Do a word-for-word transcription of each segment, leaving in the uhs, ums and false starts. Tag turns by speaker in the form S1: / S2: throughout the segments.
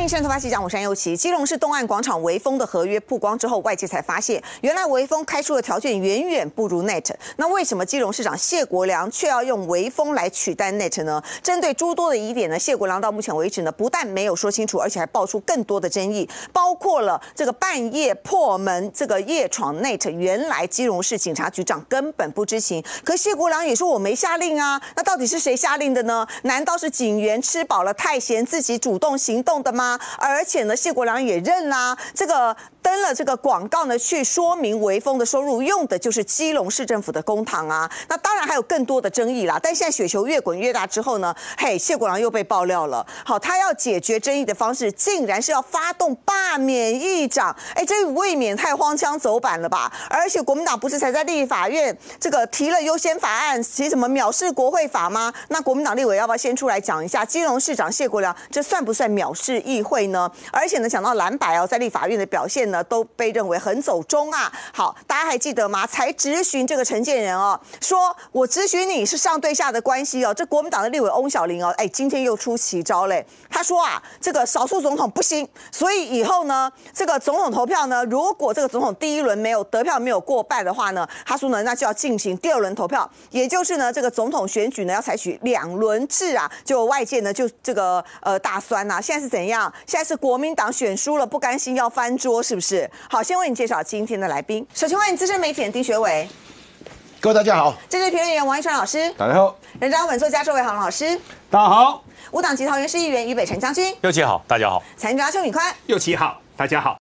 S1: 欢迎收看《头发细讲》，我是安又琪。基隆市东岸广场微风的合约曝光之后，外界才发现，原来微风开出的条件远远不如 Net。那为什么基隆市长谢国良却要用微风来取代 Net 呢？针对诸多的疑点呢，谢国良到目前为止呢，不但没有说清楚，而且还爆出更多的争议，包括了这个半夜破门，这个夜闯 Net， 原来基隆市警察局长根本不知情。可谢国良也说我没下令啊，那到底是谁下令的呢？难道是警员吃饱了太闲，自己主动行动的吗？而且呢，谢国良也认啦，这个登了这个广告呢，去说明微风的收入用的就是基隆市政府的公帑啊。那当然还有更多的争议啦。但现在雪球越滚越大之后呢，嘿，谢国良又被爆料了。好，他要解决争议的方式，竟然是要发动罢免议长。哎，这未免太荒腔走板了吧？而且国民党不是才在立法院这个提了优先法案，提什么藐视国会法吗？那国民党立委要不要先出来讲一下，基隆市长谢国良这算不算藐视议会呢？而且呢，讲到蓝白哦，在立法院的表现呢，都被认为很走中啊。好，大家还记得吗？才质询这个陈建仁哦，说我质询你是上对下的关系哦。这国民党的立委翁小玲哦，哎，今天又出奇招嘞。他说啊，这个少数总统不行，所以以后呢，这个总统投票呢，如果这个总统第一轮没有得票没有过半的话呢，他说呢，那就要进行第二轮投票，也就是呢，这个总统选举呢要采取两轮制啊。就外界呢就这个呃大酸呐、啊，现在是怎样？现在是国民党选输了，不甘心要翻桌，是不是？好，先为你介绍今天的来宾。首先欢迎资深媒体人丁学伟，
S2: 各位大家好；
S1: 政治评论员王一川老师，
S2: 大家好；
S1: 人渣稳作家周伟航老师，
S3: 大家好；
S1: 无党籍桃园市议员于北辰将军，
S3: 右旗好，大家好；
S1: 财经专家邱敏宽，
S4: 右旗好，大家好。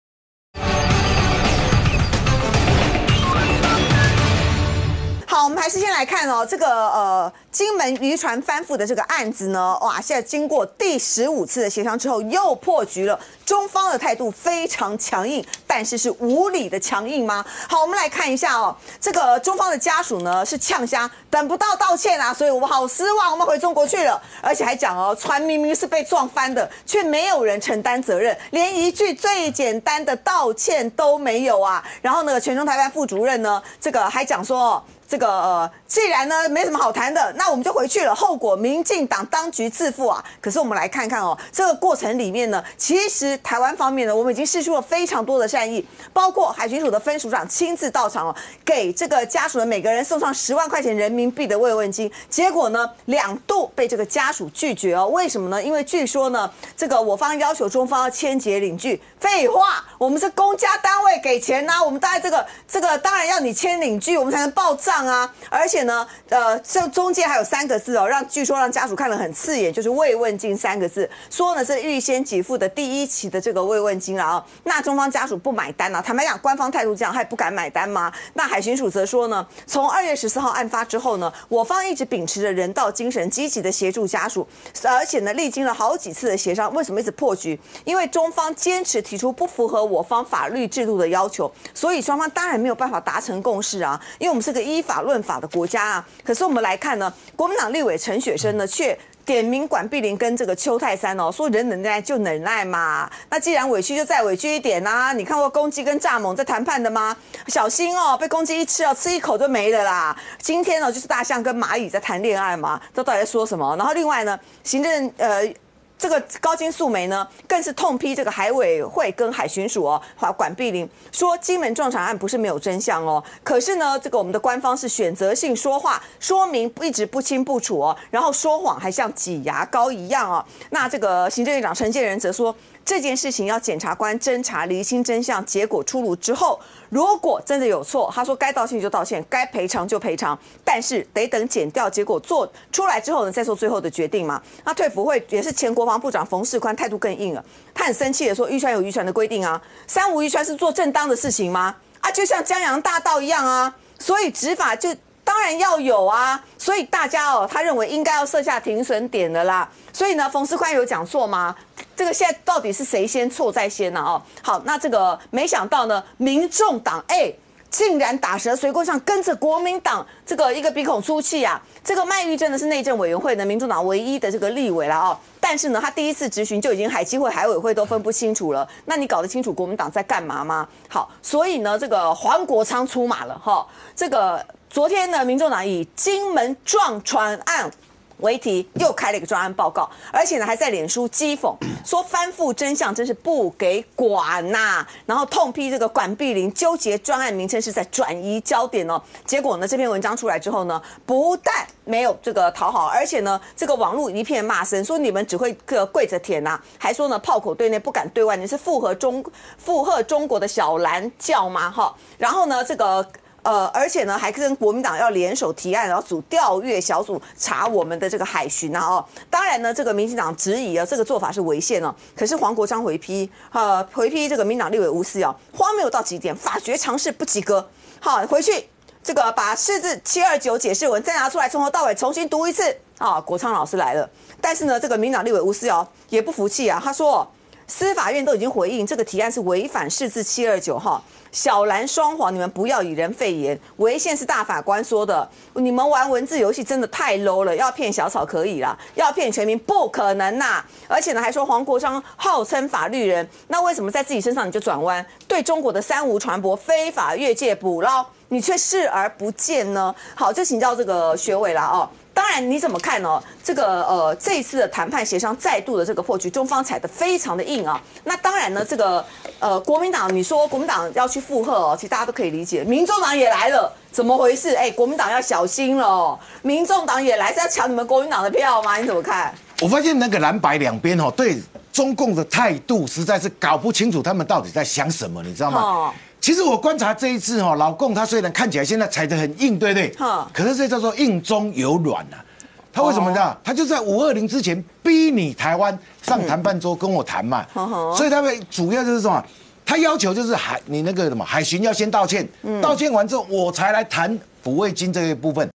S1: 好，我们还是先来看哦，这个呃金门渔船翻覆的这个案子呢，哇，现在经过第十五次的协商之后，又破局了。中方的态度非常强硬，但是是无理的强硬吗？好，我们来看一下哦，这个中方的家属呢是呛瞎，等不到道歉啊，所以我们好失望，我们回中国去了，而且还讲哦，船明明是被撞翻的，却没有人承担责任，连一句最简单的道歉都没有啊。然后呢，全中台办副主任呢，这个还讲说哦。这个呃，既然呢没什么好谈的，那我们就回去了。后果民进党当局自负啊。可是我们来看看哦，这个过程里面呢，其实台湾方面呢，我们已经释出了非常多的善意，包括海巡署的分署长亲自到场哦，给这个家属的每个人送上十万块钱人民币的慰问金。结果呢，两度被这个家属拒绝哦。为什么呢？因为据说呢，这个我方要求中方要签结领据。废话，我们是公家单位给钱呐、啊，我们当然这个这个当然要你签领据，我们才能报账。啊，而且呢，呃，这中间还有三个字哦，让据说让家属看了很刺眼，就是慰问金三个字，说呢是预先给付的第一期的这个慰问金了啊、哦。那中方家属不买单啊，坦白讲，官方态度这样，他也不敢买单吗？那海巡署则说呢，从二月十四号案发之后呢，我方一直秉持着人道精神，积极的协助家属，而且呢，历经了好几次的协商，为什么一直破局？因为中方坚持提出不符合我方法律制度的要求，所以双方当然没有办法达成共识啊，因为我们是个依法论法的国家啊。可是我们来看呢，国民党立委陈雪生呢，却点名管碧玲跟这个邱泰三哦，说人忍耐就忍耐嘛。那既然委屈就再委屈一点啊！你看过公鸡跟蚱蜢在谈判的吗？小心哦，被公鸡一吃哦，吃一口就没了啦。今天呢，就是大象跟蚂蚁在谈恋爱嘛，这到底在说什么？然后另外呢，行政呃。这个高金素梅呢，更是痛批这个海委会跟海巡署哦，管碧玲说金门撞船案不是没有真相哦，可是呢，这个我们的官方是选择性说话，说明一直不清不楚哦，然后说谎还像挤牙膏一样哦。那这个行政院长陈建仁则说，这件事情要检察官侦查厘清真相，结果出炉之后，如果真的有错，他说该道歉就道歉，该赔偿就赔偿，但是得等检调结果做出来之后呢，再做最后的决定嘛。那退辅会也是前国防部长冯世宽态度更硬了，他很生气的说，渔船有渔船的规定啊，三无渔船是做正当的事情吗？啊，就像江洋大盗一样啊，所以执法就当然要有啊，所以大家哦，他认为应该要设下停损点的啦。所以呢，冯世宽有讲错吗？这个现在到底是谁先错在先呢、啊？哦，好，那这个没想到呢，民众党哎。竟然打蛇随棍上，跟着国民党这个一个鼻孔出气啊！这个麦玉珍呢是内政委员会的民众党唯一的这个立委了哦，但是呢，他第一次质询就已经海基会、海委会都分不清楚了。那你搞得清楚国民党在干嘛吗？好，所以呢，这个黄国昌出马了哈。这个昨天呢，民众党以金门撞船案为题又开了一个专案报告，而且呢还在脸书讥讽说翻覆真相真是不给管呐、啊，然后痛批这个管碧玲纠结专案名称是在转移焦点哦。结果呢这篇文章出来之后呢，不但没有这个讨好，而且呢这个网络一片骂声，说你们只会个跪着舔呐、啊，还说呢炮口对内不敢对外，你是附和中附和中国的小蓝教吗？哈，然后呢这个。呃，而且呢，还跟国民党要联手提案，然后组调阅小组查我们的这个海巡啊哦。当然呢，这个民进党质疑啊，这个做法是违宪哦。可是黄国昌回批，呃，回批这个民党立委吴思瑶荒谬到极点，法学常识不及格。好，回去这个把释字七二九解释文再拿出来，从头到尾重新读一次。啊，国昌老师来了，但是呢，这个民党立委吴思瑶也不服气啊，他说。司法院都已经回应这个提案是违反释字七二九号，小蓝双簧，你们不要以人废言，违宪是大法官说的，你们玩文字游戏真的太 low 了，要骗小草可以啦，要骗全民不可能呐、啊！而且呢，还说黄国昌号称法律人，那为什么在自己身上你就转弯，对中国的三无传播、非法越界捕捞，你却视而不见呢？好，就请教这个学委啦哦。当然，你怎么看呢？这个呃，这一次的谈判协商再度的这个破局，中方踩得非常的硬啊。那当然呢，这个呃，国民党你说国民党要去附和哦，其实大家都可以理解。民众党也来了，怎么回事？哎，国民党要小心了哦。民众党也来是要抢你们国民党的票吗？你怎么看？
S2: 我发现那个蓝白两边哦，对中共的态度实在是搞不清楚，他们到底在想什么，你知道吗？哦其实我观察这一次哈，老共他虽然看起来现在踩得很硬，对不对？可是这叫做硬中有软呐、啊。他为什么呢？他就在五二零之前逼你台湾上谈判桌跟我谈嘛。所以他们主要就是什么？他要求就是海你那个什么海巡要先道歉，道歉完之后我才来谈抚慰金这一部分。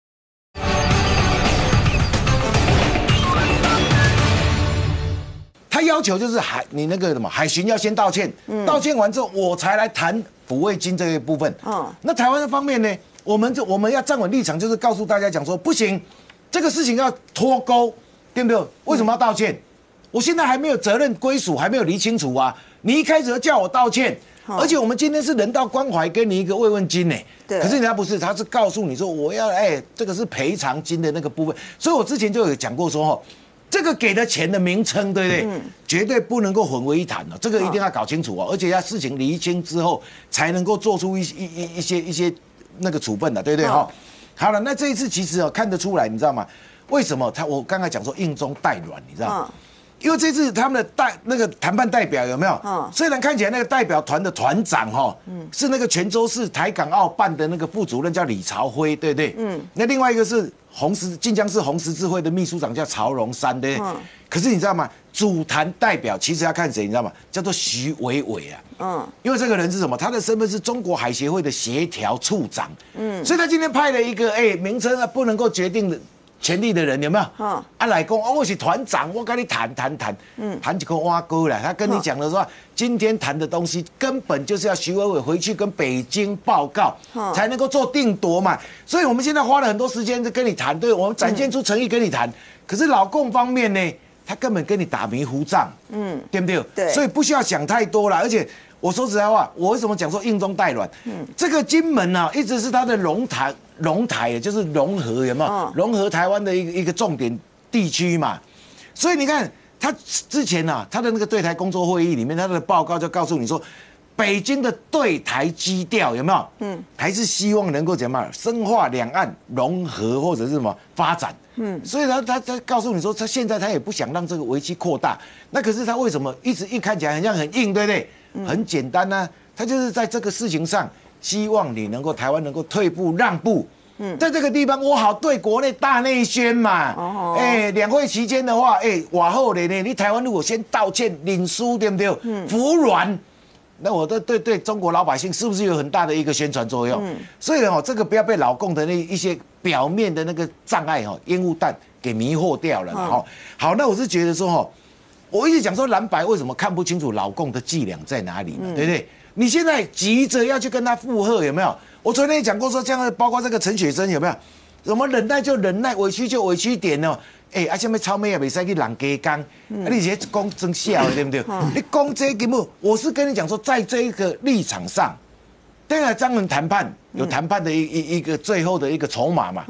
S2: 他要求就是海你那个什么海巡要先道歉，嗯、道歉完之后我才来谈抚慰金这一部分。嗯，那台湾的方面呢，我们就我们要站稳立场，就是告诉大家讲说，不行，这个事情要脱钩，对不对？为什么要道歉？嗯、我现在还没有责任归属，还没有理清楚啊！你一开始就叫我道歉，嗯、而且我们今天是人道关怀，给你一个慰问金呢。对。可是人家不是，他是告诉你说我要哎，这个是赔偿金的那个部分。所以我之前就有讲过说哦。这个给的钱的名称，对不对？嗯、绝对不能够混为一谈哦，这个一定要搞清楚哦，而且要事情厘清之后，才能够做出一一一一些一些那个处分的，对不对？哈、哦，好了，那这一次其实哦看得出来，你知道吗？为什么他我刚才讲说硬中带软，你知道吗？嗯、因为这次他们的代那个谈判代表有没有？嗯、虽然看起来那个代表团的团长哈、哦，嗯、是那个泉州市台港澳办的那个副主任叫李朝辉，对不对？嗯，那另外一个是。红十晋江市红十字会的秘书长叫曹荣山，对不对？嗯、可是你知道吗？主谈代表其实要看谁，你知道吗？叫做徐伟伟啊。嗯，因为这个人是什么？他的身份是中国海协会的协调处长。嗯，所以他今天派了一个哎、欸、名称啊不能够决定的权力的人，有没有？嗯，啊来讲哦，我是团长，我跟你谈谈谈，嗯，谈几个挖沟了。他跟你讲的说，今天谈的东西根本就是要徐伟伟回去跟北京报告，嗯、才能够做定夺嘛。所以我们现在花了很多时间在跟你谈，对我们展现出诚意跟你谈。嗯、可是老共方面呢，他根本跟你打迷糊仗，嗯，对不对？对，所以不需要想太多了，而且。我说实在话，我为什么讲说硬中带软？嗯，这个金门啊，一直是它的龙台，龙台也就是融合，有没有？哦、融合台湾的一个一个重点地区嘛。所以你看，他之前啊，他的那个对台工作会议里面，他的报告就告诉你说，北京的对台基调有没有？嗯，还是希望能够怎么样深化两岸融合或者是什么发展？嗯，所以他他他告诉你说，他现在他也不想让这个危机扩大。那可是他为什么一直一看起来很像很硬，对不对？很简单啊，他就是在这个事情上，希望你能够台湾能够退步让步。嗯，在这个地方我好对国内大内宣嘛。哦，哎，两会期间的话，哎，往后的呢，你台湾如果先道歉领书，对不对？嗯，服软，那我对对对中国老百姓是不是有很大的一个宣传作用？嗯，所以哦，这个不要被老共的那一些表面的那个障碍哈、烟雾弹给迷惑掉了。哈、嗯，好，那我是觉得说哈。我一直讲说蓝白为什么看不清楚老共的伎俩在哪里嘛，嗯、对不对？你现在急着要去跟他附和，有没有？我昨天也讲过说，这样包括这个陈雪珍有没有？什么忍耐就忍耐，委屈就委屈一点哦。哎、欸，啊，什么草莓也没使去人家讲，嗯、啊，你直接讲真笑，对不对？嗯、你讲这根本，我是跟你讲说，在这一个立场上，当然张文谈判有谈判的一一一个最后的一个筹码嘛。嗯，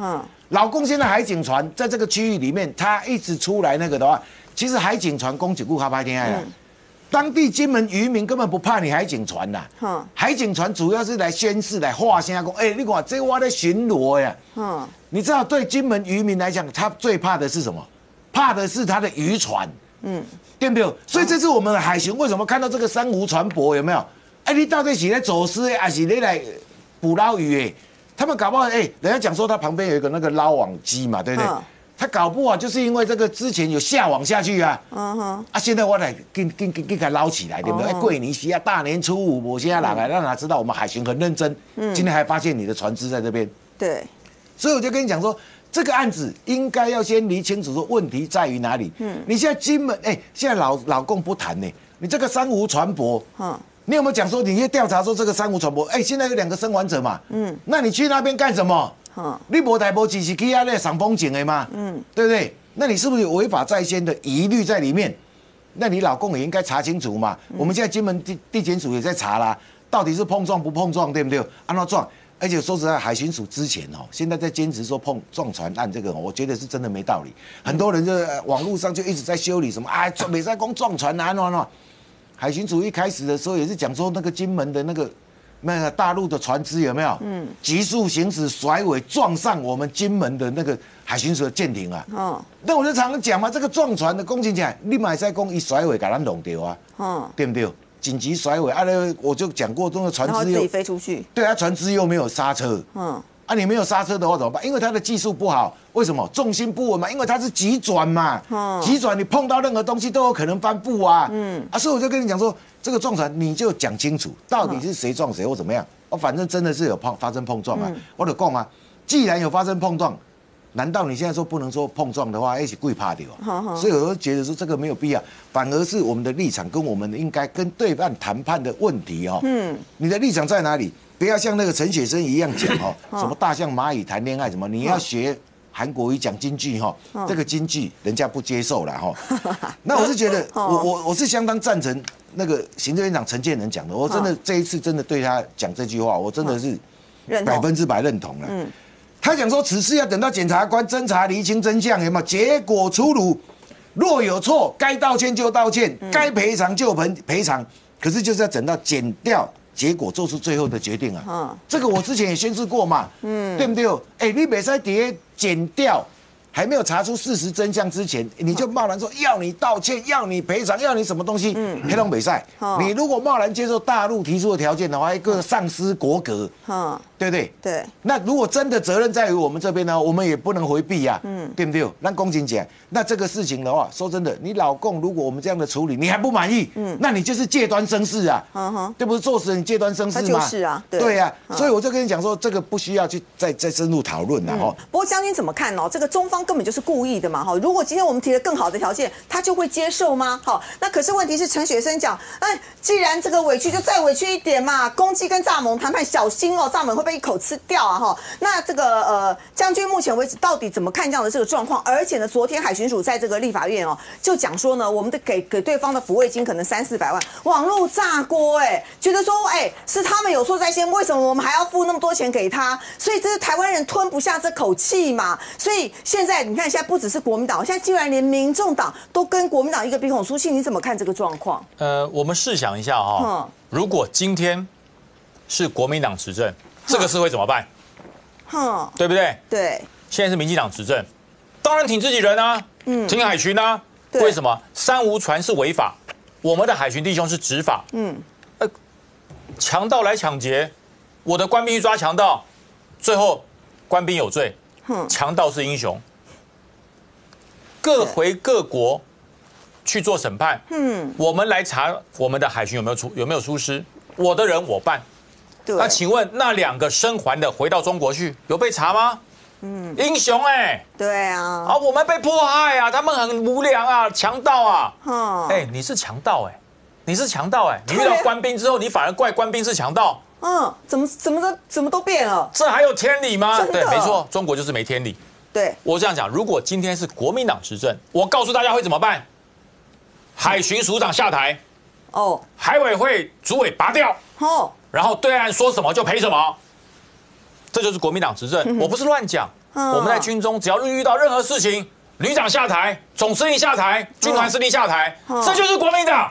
S2: 老共现在海警船在这个区域里面，他一直出来那个的话，其实海警船攻击顾哈拍天爱了。嗯，当地金门渔民根本不怕你海警船呐，嗯，海警船主要是来宣示、来画声讲，哎，你看这我在巡逻呀，嗯，你知道对金门渔民来讲，他最怕的是什么？怕的是他的渔船，嗯，对不对？所以这次我们的海巡为什么看到这个珊瑚船舶有没有？哎，你到底是来走私的，还是你来捕捞鱼的？他们搞不好，哎，人家讲说他旁边有一个那个捞网机嘛，对不对？嗯，他搞不好就是因为这个之前有下网下去啊，嗯哼，啊，现在我来给给给给他捞起来，对不对？过年期啊，大年初五，我现在哪来让他知道我们海巡很认真？嗯，今天还发现你的船只在这边，
S1: 对，
S2: 所以我就跟你讲说，这个案子应该要先理清楚，说问题在于哪里？嗯，你现在金门，哎，现在老老共不谈呢，你这个珊瑚船舶，嗯，你有没有讲说你去调查说这个珊瑚船舶？哎，现在有两个生还者嘛，嗯，那你去那边干什么？你无台无只是去啊那赏风景的嘛，嗯，对不对？那你是不是有违法在先的疑虑在里面？那你老公也应该查清楚嘛。嗯，我们现在金门地地检署也在查啦，到底是碰撞不碰撞，对不对？按照撞，而且说实在，海巡署之前哦，现在在坚持说碰撞船案这个，我觉得是真的没道理。很多人就网络上就一直在修理什么啊，美在公撞船啊，喏喏。海巡署一开始的时候也是讲说那个金门的那个。那个大陆的船只有没有？嗯，急速行驶甩尾撞上我们金门的那个海巡署的舰艇啊。哦，那我就常常讲嘛，这个撞船的工程起来，你马在讲一甩尾给它弄掉啊，嗯，对不对？紧急甩尾啊，那我就讲过，这个船只
S1: 又自己飞出去，
S2: 对啊，船只又没有刹车，嗯。啊，你没有刹车的话怎么办？因为它的技术不好，为什么？重心不稳嘛，因为它是急转嘛，嗯，急转你碰到任何东西都有可能翻覆啊，嗯，啊，所以我就跟你讲说，这个撞船你就讲清楚，到底是谁撞谁或怎么样，哦，反正真的是有碰发生碰撞啊，嗯，我就讲啊，既然有发生碰撞，难道你现在说不能说碰撞的话，一起跪怕掉啊？所以我就觉得说这个没有必要，反而是我们的立场跟我们应该跟对岸谈判的问题哦，嗯，你的立场在哪里？不要像那个陈雪生一样讲哦，什么大象蚂蚁谈恋爱什么，你要学韩国瑜讲京剧哈，这个京剧人家不接受了哈。那我是觉得，我我我是相当赞成那个行政院长陈建仁讲的，我真的这一次真的对他讲这句话，我真的是百分之百认同了。嗯，他讲说此事要等到检察官侦查厘清真相，有没有结果出炉？若有错，该道歉就道歉，该赔偿就赔赔偿。可是就是要等到检调。结果做出最后的决定啊！嗯，这个我之前也宣示过嘛，嗯，对不对？哎、欸，你别在底下检调，还没有查出事实真相之前，你就贸然说要你道歉、要你赔偿、要你什么东西，嗯，黑龙比赛，你如果贸然接受大陆提出的条件的话，一个丧失国格，嗯，对不对？
S1: 对。
S2: 那如果真的责任在于我们这边呢，我们也不能回避呀，嗯，对不对？那公瑾姐，那这个事情的话，说真的，你老公如果我们这样的处理，你还不满意，嗯，那你就是借端生事啊，嗯哼，这不是作死人借端生事吗？
S1: 就是啊，对，
S2: 对呀、啊，所以我就跟你讲说，这个不需要去再再深入讨论了哈。
S1: 不过将军怎么看哦？这个中方根本就是故意的嘛，哈！如果今天我们提了更好的条件，他就会接受吗？好，那可是问题是陈雪生讲，哎，既然这个委屈就再委屈一点嘛，公鸡跟蚱蜢谈判小心哦，蚱蜢会被一口吃掉啊，哈！那这个呃，将军目前为止到底怎么看这样的这个状况？而且呢，昨天海巡署在这个立法院哦，就讲说呢，我们的给给对方的抚慰金可能三四百万，网络炸锅哎，觉得说哎是他们有错在先，为什么我们还要付那么多钱给他？所以这是台湾人吞不下这口气嘛。所以现在你看，现在不只是国民党，现在竟然连民众党都跟国民党一个鼻孔出气，你怎么看这个状况？
S3: 呃，我们试想一下哈、哦，如果今天是国民党执政，这个事会怎么办？哼，对不对？
S1: 对。
S3: 现在是民进党执政，当然挺自己人啊，嗯，挺海巡啊。为什么？三无船是违法，我们的海巡弟兄是执法。嗯，呃，强盗来抢劫，我的官兵去抓强盗，最后官兵有罪，强盗是英雄。各回各国去做审判，嗯，我们来查我们的海巡有没有出有没有疏失，我的人我办。那请问那两个生还的回到中国去，有被查吗？嗯，英雄哎、欸，
S1: 对啊，
S3: 啊，我们被迫害啊，他们很无良啊，强盗啊，嗯，哎、欸，你是强盗哎、欸，你是强盗哎、欸，你遇到官兵之后，你反而怪官兵是强盗，
S1: 嗯，怎么怎么都怎么都变了，
S3: 这还有天理吗？对，没错，中国就是没天理。
S1: 对，
S3: 我这样讲，如果今天是国民党执政，我告诉大家会怎么办？海巡署长下台，哦，海委会主委拔掉，哦，然后对岸说什么就赔什么。这就是国民党执政，我不是乱讲，
S1: 嗯、
S3: 我们在军中只要遇到任何事情，旅长下台，总司令下台，军团司令下台，嗯、这就是国民党。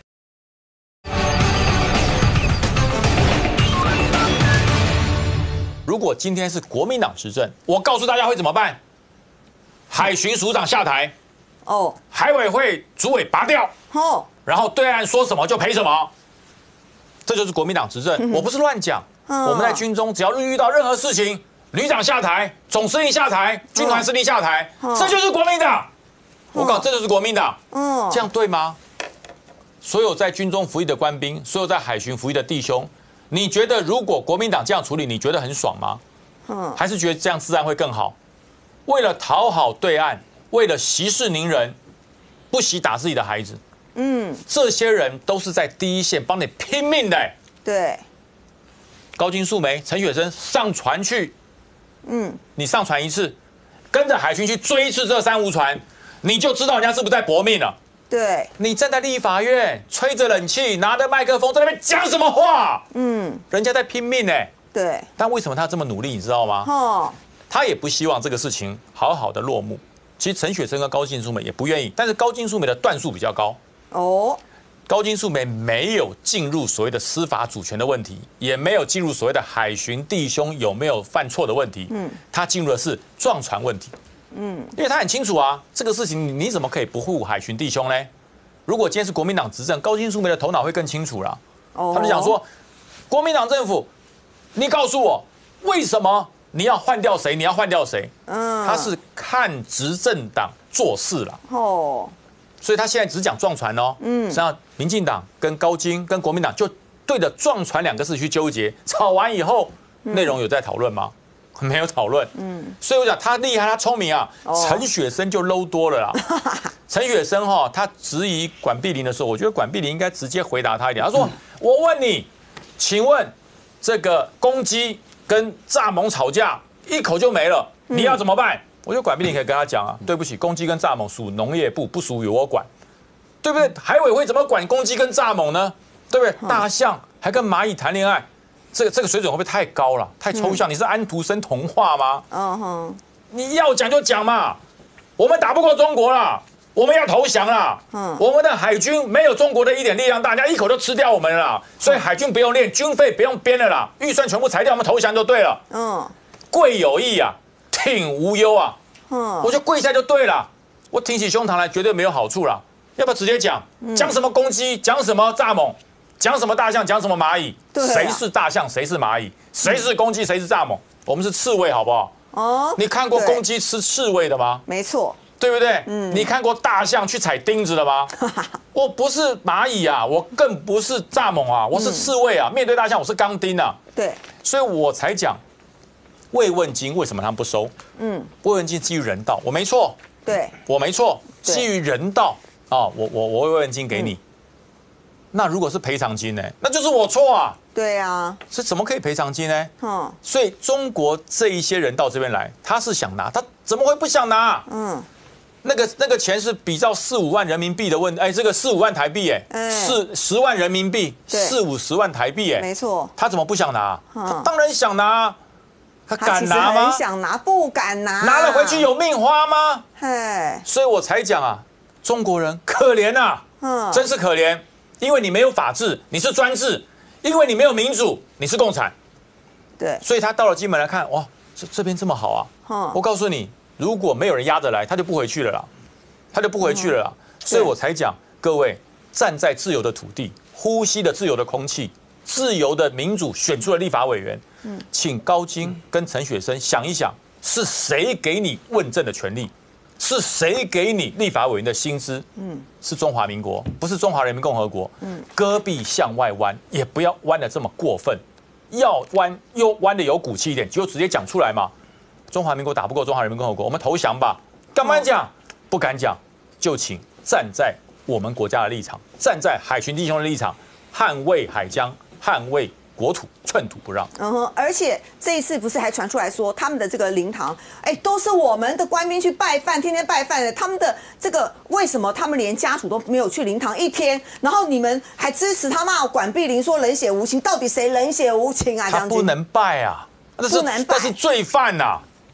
S3: 如果今天是国民党执政，我告诉大家会怎么办？海巡署长下台，哦，海委会主委拔掉，哦，然后对岸说什么就赔什么，这就是国民党执政。嗯、我不是乱讲，嗯、我们在军中只要遇到任何事情，旅长下台，总司令下台，军团司令下台，嗯、这就是国民党。嗯、我告诉这就是国民党，嗯，这样对吗？所有在军中服役的官兵，所有在海巡服役的弟兄。你觉得如果国民党这样处理，你觉得很爽吗？嗯，还是觉得这样治安会更好？为了讨好对岸，为了息事宁人，不惜打自己的孩子。嗯，这些人都是在第一线帮你拼命的、欸。对，高金素梅、陈雪生上船去，嗯，你上船一次，跟着海军去追一次这三无船，你就知道人家是不是在搏命了。对，你站在立法院吹着冷气，拿着麦克风在那边讲什么话？嗯，人家在拼命呢、欸。对，但为什么他这么努力，你知道吗？哦，他也不希望这个事情好好的落幕。其实陈雪生跟高金素梅也不愿意，但是高金素梅的段数比较高。哦，高金素梅没有进入所谓的司法主权的问题，也没有进入所谓的海巡弟兄有没有犯错的问题。嗯，他进入的是撞船问题。嗯，因为他很清楚啊，这个事情你怎么可以不护海巡弟兄呢？如果今天是国民党执政，高金素梅的头脑会更清楚啦。哦，他们讲说，国民党政府，你告诉我为什么你要换掉谁？你要换掉谁？嗯，他是看执政党做事了。哦，所以他现在只讲撞船哦。嗯，实际上民进党跟高金跟国民党就对着撞船两个字去纠结，吵完以后，内容有在讨论吗？没有讨论，嗯，所以我讲他厉害，他聪明啊。陈雪生就 low 多了啦。陈雪生哈，他质疑管碧玲的时候，我觉得管碧玲应该直接回答他一点。他说：“我问你，请问这个公鸡跟蚱蜢吵架，一口就没了，你要怎么办？”我觉得管碧玲可以跟他讲啊，对不起，公鸡跟蚱蜢属农业部，不属于我管，对不对？海委会怎么管公鸡跟蚱蜢呢？对不对？大象还跟蚂蚁谈恋爱。这个这个水准会不会太高了？太抽象？你是安徒生童话吗？嗯哼，你要讲就讲嘛。我们打不过中国了，我们要投降了。嗯，我们的海军没有中国的一点力量大，人家一口就吃掉我们了。所以海军不用练，军费不用编了啦，预算全部裁掉，我们投降就对了。嗯，跪有义啊，挺无忧啊。嗯，我就跪下就对了。我挺起胸膛来，绝对没有好处啦。要不要直接讲？讲什么公鸡？讲什么蚱蜢？讲什么大象，讲什么蚂蚁？谁是大象，谁是蚂蚁？谁是公鸡，谁是蚱蜢？我们是刺猬，好不好？哦，你看过公鸡吃刺猬的吗？没错，对不对？嗯，你看过大象去踩钉子的吗？我不是蚂蚁啊，我更不是蚱蜢啊，我是刺猬啊。面对大象，我是钢钉啊。对，所以我才讲慰问金为什么他们不收？嗯，慰问金基于人道，我没错。对，我没错，基于人道啊，我我我慰问金给你。那如果是赔偿金呢？那就是我错啊！对啊，是怎么可以赔偿金呢？嗯，所以中国这一些人到这边来，他是想拿，他怎么会不想拿？嗯，那个那个钱是比照四五万人民币的问，哎，这个四五万台币，哎，四十万人民币，四五十万台币，哎，没错，他怎么不想拿？他当然想拿，他敢拿吗？想拿不敢拿，拿了回去有命花吗？嘿，所以我才讲啊，中国人可怜啊，嗯，真是可怜。因为你没有法治，你是专制；因为你没有民主，你是共产。对，所以他到了金门来看，哇，这这边这么好啊！嗯、我告诉你，如果没有人压着来，他就不回去了啦，他就不回去了啦。嗯、所以我才讲，各位站在自由的土地，呼吸的自由的空气，自由的民主选出了立法委员。嗯，请高金跟陈雪生想一想，是谁给你问政的权利？是谁给你立法委员的薪资？嗯，是中华民国，不是中华人民共和国。嗯，戈壁向外弯，也不要弯得这么过分，要弯又弯得有骨气一点，就直接讲出来嘛。中华民国打不过中华人民共和国，我们投降吧。敢不敢讲？不敢讲，就请站在我们国家的立场，站在海巡弟兄的立场，捍卫海疆，捍卫国土，寸土不让。嗯哼，而且这一次不是还传出来说，他们的这个灵堂，哎，都是我们的官兵去拜饭，天天拜饭的。他们的这个为什么他们连家属都没有去灵堂一天？然后你们还支持他骂管碧玲说冷血无情，到底谁冷血无情啊？他不能拜啊，那是那是罪犯呐、啊。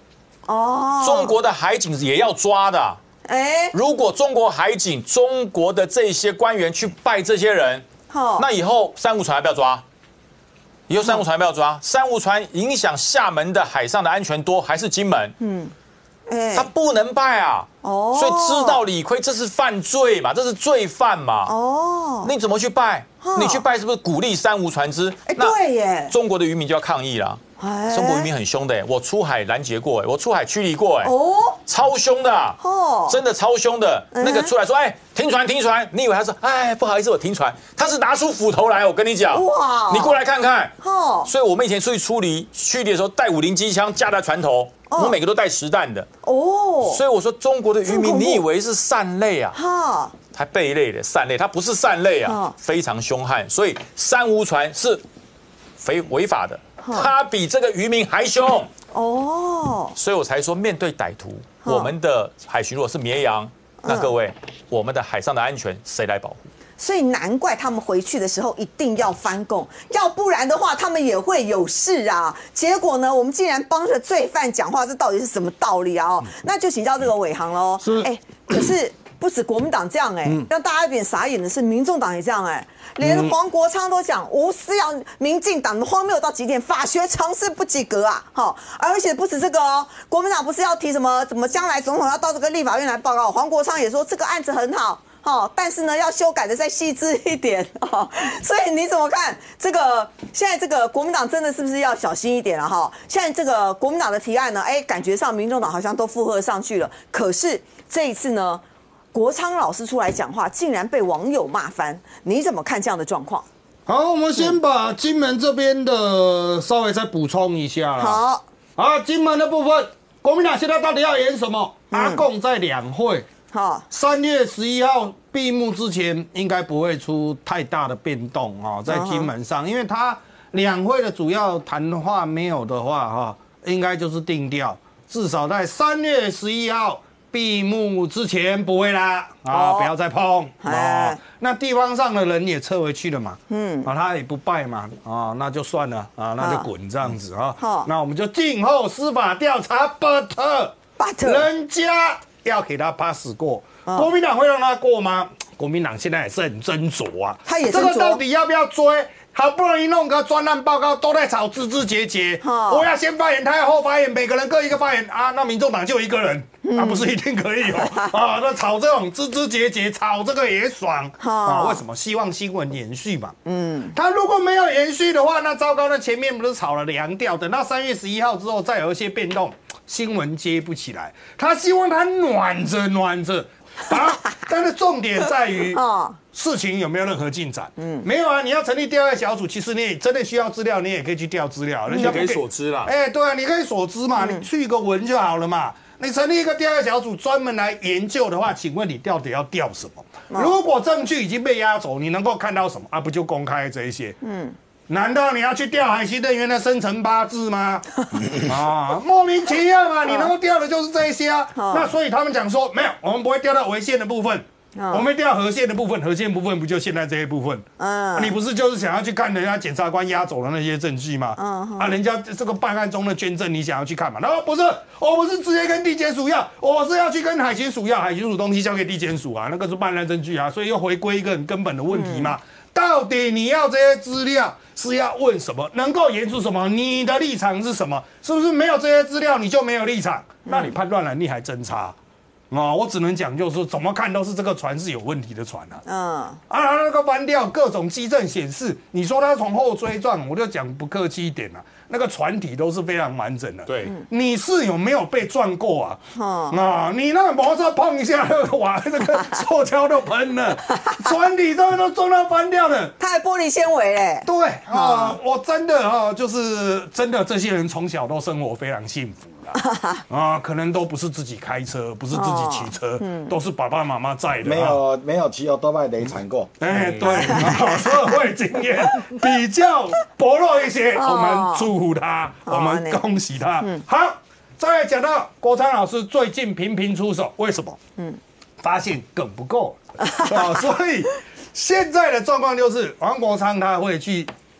S3: 哦，中国的海警也要抓的。哎，如果中国海警、中国的这些官员去拜这些人，那以后珊瑚船要不要抓？以后珊瑚船要不要抓？珊瑚船影响厦门的海上的安全多，还是金门？嗯。他不能拜啊，哦，所以知道理亏，这是犯罪嘛，这是罪犯嘛，哦，你怎么去拜？你去拜是不是鼓励珊瑚船只？
S1: 哎，对耶，
S3: 中国的渔民就要抗议啦。中国渔民很凶的，哎，我出海拦截过，哎，我出海驱离过，哎，哦，超凶的，哦，真的超凶的。那个出来说，哎，停船，停船，你以为他说，哎，不好意思，我停船，他是拿出斧头来，我跟你讲，哇，你过来看看，哦，所以我们以前出去处理驱离的时候，带五零机枪架在船头。我们每个都带实弹的哦，所以我说中国的渔民，你以为是善类啊？哈，还贝类的善类，它不是善类啊，非常凶悍。所以珊瑚船是非违法的，它比这个渔民还凶哦。所以我才说，面对歹徒，我们的海巡如果是绵羊，那各位，我们的海上的安全谁来保护？
S1: 所以难怪他们回去的时候一定要翻供，要不然的话他们也会有事啊。结果呢，我们竟然帮着罪犯讲话，这到底是什么道理啊？哦，那就请教这个伟航喽。哎，可是不止国民党这样哎，让大家有点傻眼的是，民众党也这样哎，连黄国昌都讲吴思瑶民进党荒谬到极点，法学常识不及格啊！好，而且不止这个哦，国民党不是要提什么怎么将来总统要到这个立法院来报告，黄国昌也说这个案子很好。哦，但是呢，要修改的再细致一点哦。所以你怎么看这个？现在这个国民党真的是不是要小心一点了哈？现在这个国民党的提案呢，哎，感觉上民众党好像都附和上去了。可是这一次呢，国昌老师出来讲话，竟然被网友骂翻。你怎么看这样的状况？
S4: 好，我们先把金门这边的稍微再补充一下。好，啊，金门的部分，国民党现在到底要演什么？嗯、阿共在两会。好，三月十一号闭幕之前，应该不会出太大的变动啊，在金门上，因为他两会的主要谈话没有的话，哈，应该就是定调，至少在三月十一号闭幕之前不会啦，啊，不要再碰啊。那地方上的人也撤回去了嘛，嗯，啊，他也不拜嘛，啊，那就算了啊，那就滚这样子啊。好，那我们就静候司法调查 ，but but 人家。要给他 pass 过，国民党会让他过吗？国民党现在也是很斟酌啊，
S1: 他也
S4: 这个到底要不要追？好不容易弄个专案报告，都在吵枝枝节节。我要先发言，他要后发言，每个人各一个发言啊，那民众党就一个人，那、啊、不是一定可以有啊？那吵这种枝枝节节，吵这个也爽啊？为什么？希望新闻延续嘛。嗯，他如果没有延续的话，那糟糕，那前面不是吵了凉调，等到三月十一号之后再有一些变动。新闻接不起来，他希望他暖着暖着啊，但是重点在于事情有没有任何进展？嗯，没有啊，你要成立调查小组，其实你也真的需要资料，你也可以去调资料，
S3: 人家可以锁资啦。
S4: 哎，对啊，你可以锁资嘛，你去个文就好了嘛。你成立一个调查小组专门来研究的话，请问你到底要调什么？如果证据已经被押走，你能够看到什么啊？不就公开这一些？嗯。难道你要去调海巡人员的生辰八字吗？啊，莫名其妙嘛！你能够调的就是这些啊。那所以他们讲说，没有，我们不会调到违宪的部分，我们调合宪的部分，合宪部分不就现在这一部分？嗯，你不是就是想要去看人家检察官押走的那些证据吗？嗯，啊，人家这个办案中的捐赠，你想要去看嘛？然后不是，我不是直接跟地检署要，我是要去跟海巡署要，海巡署东西交给地检署啊，那个是办案证据啊，所以又回归一个很根本的问题嘛。到底你要这些资料是要问什么？能够研出什么？你的立场是什么？是不是没有这些资料你就没有立场？那你判断能力还真差啊！我只能讲，就是说怎么看都是这个船是有问题的船啊。嗯啊，那个翻掉各种基证显示，你说他从后追撞，我就讲不客气一点啦、啊。那个船体都是非常完整的，
S3: 对，
S4: 你是有没有被撞过啊？哦、啊，你那个摩托车碰一下，哇，这个塑胶都喷了，船体这边都撞到翻掉了，
S1: 它还玻璃纤维嘞。
S4: 对啊、呃，我真的啊，就是真的，这些人从小都生活非常幸福啦，啊，可能都不是自己开车，不是自己骑车，哦嗯、都是爸爸妈妈载的、啊，
S2: 没有没有骑欧多拜雷惨过，
S4: 哎、欸，对，啊、社会经验比较薄弱一些，哦、我们祝福他，我们恭喜他。嗯、好，再来讲到国昌老师最近频频出手，为什么？嗯，发现梗不够啊，所以现在的状况就是王国昌他会去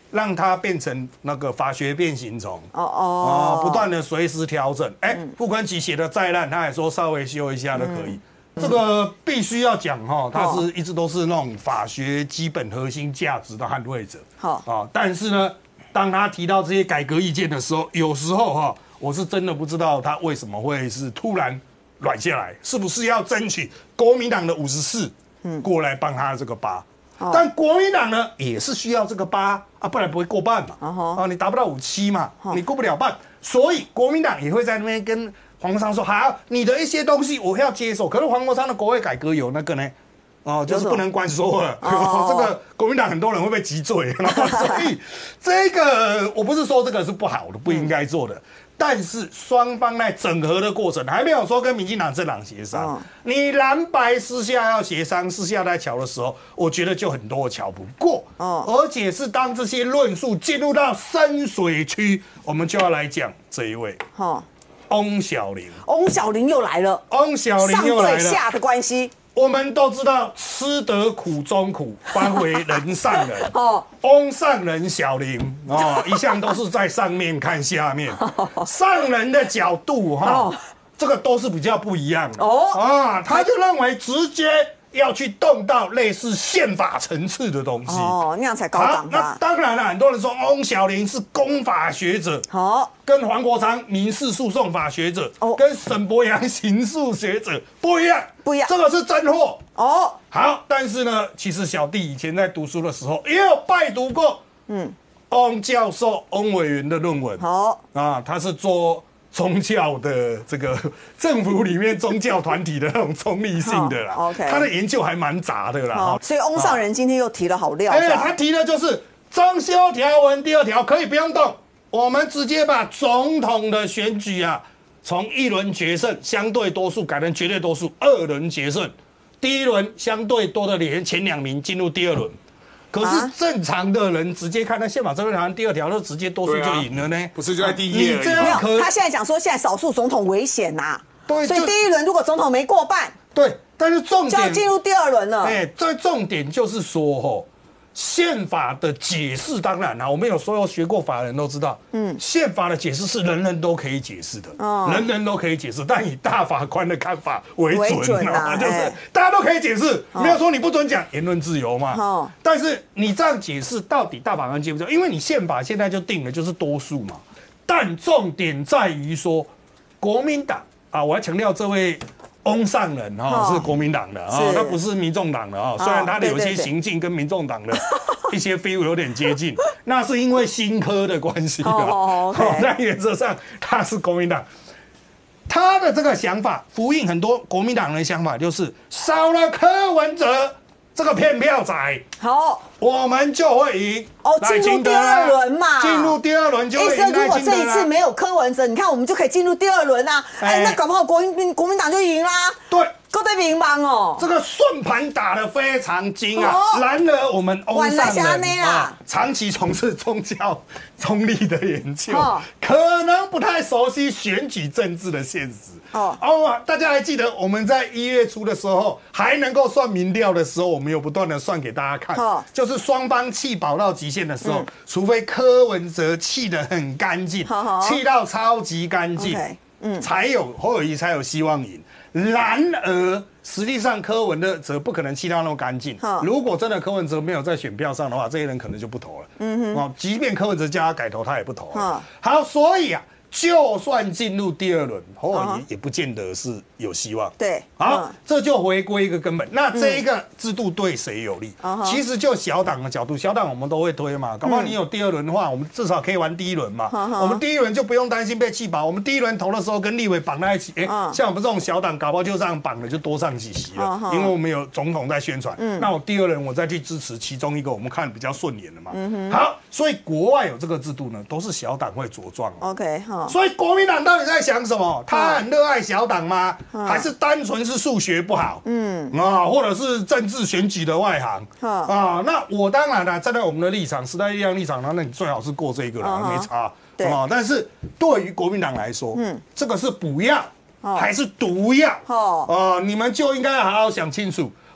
S4: 让它变成那个法学变形虫。
S1: 哦哦，
S4: 不断的随时调整。哎，傅昆萁写的再烂，他还说稍微修一下都可以。这个必须要讲哈，他是一直都是那种法学基本核心价值的捍卫者。好啊，但是呢，当他提到这些改革意见的时候，有时候哈，我是真的不知道他为什么会是突然软下来，是不是要争取国民党的五十四过来帮他这个八？但国民党呢也是需要这个八啊，不然不会过半嘛。啊，你达不到五七嘛，你过不了半，所以国民党也会在那边跟黄国昌说：“好，你的一些东西我要接受。”可是黄国昌的国会改革有那个呢，哦，就是不能关说了。哦，这个国民党很多人会被击罪，所以这个我不是说这个是不好的，不应该做的。但是双方在整合的过程还没有说跟民进党政党协商，哦、你蓝白私下要协商，私下在瞧的时候，我觉得就很多瞧不过，哦，而且是当这些论述进入到深水区，我们就要来讲这一位，哦，翁小玲，
S1: 翁小玲又来了，
S4: 翁小玲又来了，
S1: 上对下的关系。
S4: 我们都知道，吃得苦中苦，方为人上人。哦，翁上人小玲哦，一向都是在上面看下面，上人的角度哈，哦、这个都是比较不一样的。哦啊，他就认为直接要去动到类似宪法层次的东西。
S1: 哦，那样才高档吧？
S4: 那当然了，很多人说翁小玲是公法学者，好，跟黄国昌民事诉讼法学者，哦，跟沈伯洋刑诉学者不一样。不一样，这个是真货哦。好，但是呢，其实小弟以前在读书的时候也有拜读过，嗯，翁教授、翁委员的论文。好啊，他是做宗教的这个政府里面宗教团体的那种中立性的啦。OK， 他的研究还蛮杂的啦。
S1: 所以翁上人今天又提了好料。哎，
S4: 他提的就是增修条文第二条可以不用动，我们直接把总统的选举啊。从一轮决胜相对多数改成绝对多数，二轮决胜，第一轮相对多的连前两名进入第二轮。可是正常的人直接看那宪法这条第二条，就直接多数就赢了呢？
S5: 不是就在第一页而已？
S1: 没有，他现在讲说现在少数总统危险呐，对，所以第一轮如果总统没过半，
S4: 对，但是重点
S1: 就要进入第二轮了。
S4: 哎，这重点就是说吼。宪法的解释当然啦，我们有所有学过法的人都知道，嗯，宪法的解释是人人都可以解释的，哦，人人都可以解释，但以大法官的看法为准啊，就是大家都可以解释，没有说你不准讲言论自由嘛，哦，但是你这样解释到底大法官接不接？因为你宪法现在就定了就是多数嘛，但重点在于说国民党啊，我要强调这位。翁上人哈是国民党的啊，他不是民众党的啊。虽然他的有些行径跟民众党的一些 feel 有点接近，那是因为新科的关系的。但原则上他是国民党，他的这个想法呼应很多国民党人的想法，就是少了柯文哲这个骗票仔，好，我们就会赢。
S1: 哦，进入第二轮嘛，
S4: 进入第二轮就会赢。
S1: 哎，如果这一次没有柯文哲，你看我们就可以进入第二轮啊。哎，那搞不好国民国民党就赢啦。
S4: 对。
S1: 够对民帮哦，
S4: 这个算盘打得非常精啊！然而我们翁上人啊，长期从事宗教中立的研究，可能不太熟悉选举政治的现实。哦哦，大家还记得我们在一月初的时候还能够算民调的时候，我们有不断的算给大家看，就是双方气饱到极限的时候，除非柯文哲气得很干净，气到超级干净，嗯，才有侯友宜才有希望赢。然而，实际上柯文的哲不可能气到那么干净。如果真的柯文哲没有在选票上的话，这些人可能就不投了。嗯哼，即便柯文哲叫他改投，他也不投了。好，所以啊，就算进入第二轮，侯友宜也不见得是有希望。
S1: 对，
S4: 好，这就回归一个根本。那这一个制度对谁有利？其实就小党的角度，小党我们都会推嘛。搞不好你有第二轮的话，我们至少可以玩第一轮嘛。我们第一轮就不用担心被气饱。我们第一轮投的时候跟立委绑在一起，哎，像我们这种小党，搞不好就这样绑了，就多上几席了。因为我们有总统在宣传。那我第二轮我再去支持其中一个，我们看比较顺眼的嘛。好，所以国外有这个制度呢，都是小党会茁壮。
S1: OK， 好。
S4: 所以国民党到底在想什么？他很热爱小党吗？还是单纯是数学不好？嗯啊，或者是政治选举的外行啊？那我当然了，站在我们的立场，时代力量立场，那你最好是过这个了，没差。对啊，但是对于国民党来说，嗯，这个是补药还是毒药？哦，呃，你们就应该好好想清楚。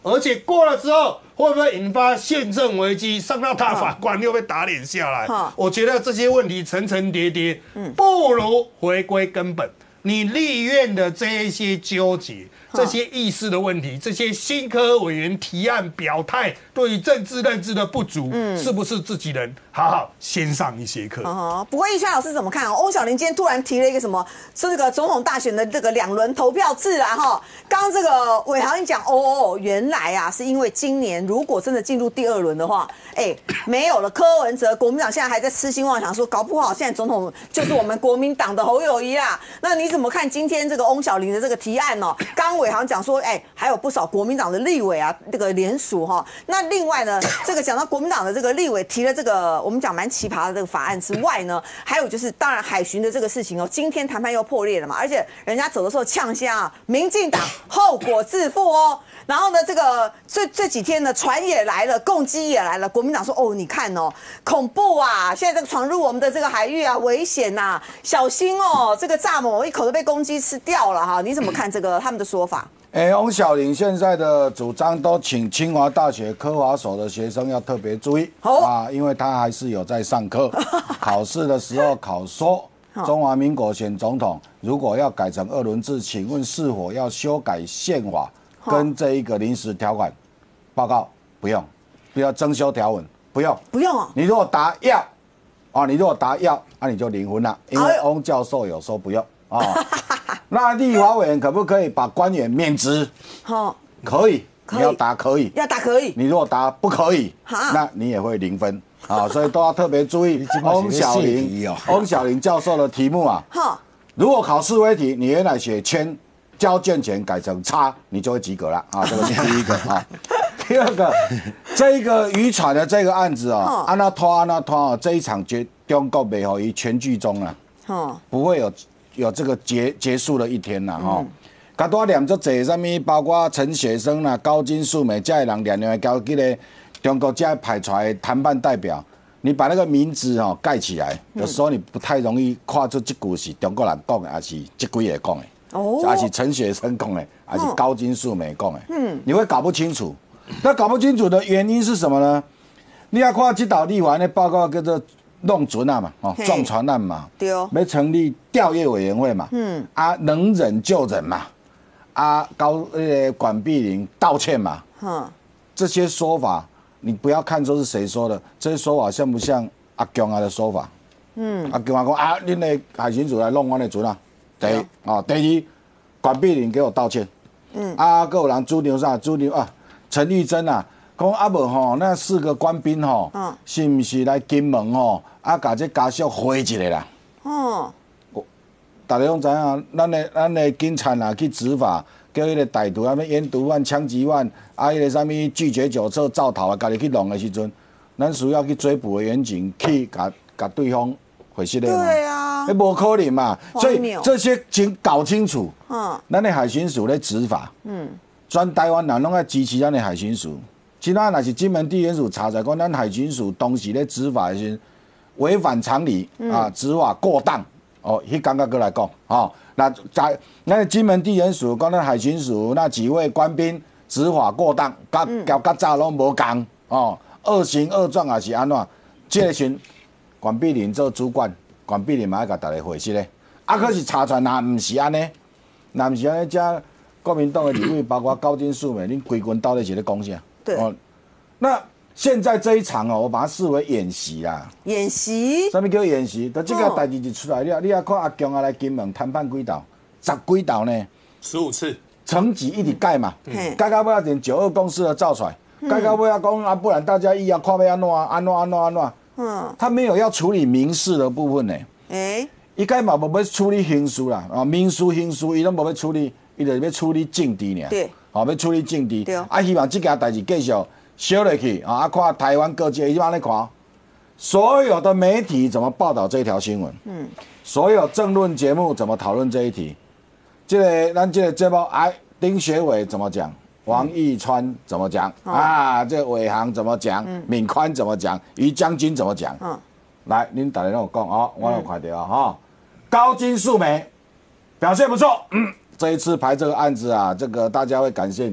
S4: 而且过了之后会不会引发宪政危机，上到大法官又被打脸下来？我觉得这些问题层层叠叠，不如回归根本。你立院的这一些纠结、这些议事的问题、这些新科委员提案表态对于政治认知的不足，嗯，是不是自己人好好先上一些课？
S1: 哦，不过奕轩老师怎么看哦？翁小玲今天突然提了一个什么，说这个总统大选的这个两轮投票制啊，哈，刚刚这个伟航一讲，哦哦，原来啊是因为今年如果真的进入第二轮的话，哎，没有了柯文哲，国民党现在还在痴心妄想说，搞不好现在总统就是我们国民党的侯友宜啦。那你怎么看今天这个翁小玲的这个提案哦？刚伟航讲说，哎，还有不少国民党的立委啊，这个联署哈。那另外呢，这个讲到国民党的这个立委提了这个我们讲蛮奇葩的这个法案之外呢，还有就是当然海巡的这个事情哦，今天谈判又破裂了嘛，而且人家走的时候呛下啊，民进党后果自负哦。然后呢，这个这这几天呢，船也来了，共机也来了。国民党说：“哦，你看哦，恐怖啊！现在这个闯入我们的这个海域啊，危险呐、啊，小心哦！这个蚱蜢一口都被公鸡吃掉了哈！你怎么看这个他们的说法？”
S5: 哎，翁小玲现在的主张都请清华大学科法所的学生要特别注意、oh. 啊，因为他还是有在上课，考试的时候考说中华民国选总统如果要改成二轮制，请问是否要修改宪法？跟这一个临时条款报告不用，不要增修条文不用，
S1: 不用啊。
S5: 你如果答要，啊，你如果答要，那、啊、你就零分了，因为翁教授有说不用啊。那立法委员可不可以把官员免职？好，可以，你要答可以，
S1: 要答可以。
S5: 你如果答不可以，那你也会零分啊，所以都要特别注意。翁小玲，翁小玲教授的题目啊，如果考试微题，你原来写圈。交卷前改成叉，你就会及格了啊！这个是第一个啊。第二个，这一个渔船的这个案子啊，按那拖按那拖啊，这一场绝中国没有于全剧终了，不会有有这个结结束的一天了哈。甲多念做这什么，包括陈雪生啦、高金素梅这些人连连交这个中国这派出来的谈判代表，你把那个名字哦盖起来，有时候你不太容易看出这句是中国人讲的，还是这几个讲的。哦，还是陈雪生讲的，还是高金素梅讲的，嗯，你会搞不清楚。那搞不清楚的原因是什么呢？你要看这道立法的报告叫做弄船案嘛，哦，撞船案嘛，对哦，要成立调阅委员会嘛，嗯，啊，能忍就忍嘛，啊，高呃管碧玲道歉嘛，嗯，这些说法你不要看说是谁说的，这些说法像不像阿强啊的说法？嗯，阿强啊讲啊，恁的海巡署来弄我的船啊。第一啊，第二，管碧玲给我道歉。嗯，啊，还有人主张啥？主张啊，陈玉珍啊，讲啊无吼，那四个官兵吼，嗯，是不是来金门吼，啊，把这家属回一下啦？哦，大家拢知影，咱的咱的警察啊去执法，叫迄个歹徒啊，咩烟毒案、枪击案，啊，迄个啥物拒绝酒测造逃啊，家己去弄的时阵，咱需要去追捕的远警去甲甲对方回失的嘛？对啊，那无可能嘛，所以这些请搞清楚。嗯，咱的海巡署咧执法，嗯，全台湾人拢爱支持咱的海巡署。其他若是金门地检署查出来讲，咱海巡署当时咧执法时违反常理、嗯、啊，执法过当哦，迄感觉过来讲哦，那在那金门地检署讲咱海巡署那几位官兵执法过当，甲交甲早拢无共哦，恶行恶状也是安怎？这个时管碧玲做主管，管碧玲嘛要甲大家回息咧。啊，可是查出来若毋是安尼，若毋是安尼，遮国民党的立委，包括高金素梅，恁规群到底是咧讲啥？对。哦，那现在这一场哦，我把它视为演习啦。演习？什么叫演习？就这个代志就出来了。哦、你要看阿强啊来金门谈判几道，十几道呢？
S3: 十五次。
S5: 层级一直改嘛，改到尾连九二共识都造出来，改到尾啊讲啊，不然大家意要看要安怎安怎安怎安怎。嗯。他没有要处理民事的部分呢。哎。伊改嘛无要处理刑事啦，啊，民事、刑事伊拢无要处理，伊就是要处理政治尔。对。好，要处理政治。对。啊，希望这件代志继续烧落去啊！啊，看台湾各界伊怎咧看，所有的媒体怎么报道这条新闻？嗯。所有政论节目怎么讨论这一题？这个咱这个节目，哎，丁学伟怎么讲？王义川怎么讲？嗯、啊，这个伟航怎么讲？嗯、敏宽怎么讲？于将军怎么讲？嗯。来，恁大家让我讲哦，我有看到啊哈。高金素梅表现不错，嗯，这一次排这个案子啊，这个大家会感谢你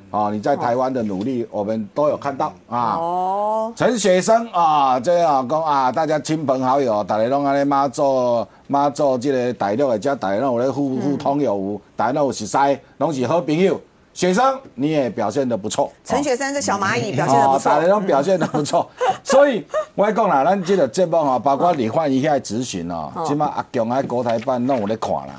S5: 哦，你在台湾的努力，我们都有看到啊。哦，陈雪生啊，这样讲啊，大家亲朋好友，大家拢安尼妈做妈做这个大陆的，遮大家拢有咧互互通有无，大家拢有熟悉，拢是好朋友。雪生你也表现得不错，
S1: 陈雪生这小蚂蚁表现得不错，
S5: 大家拢表现得不错。所以我讲啦，咱这个节目吼，包括李焕英遐咨询哦，即马阿强喺国台办拢有咧看啦。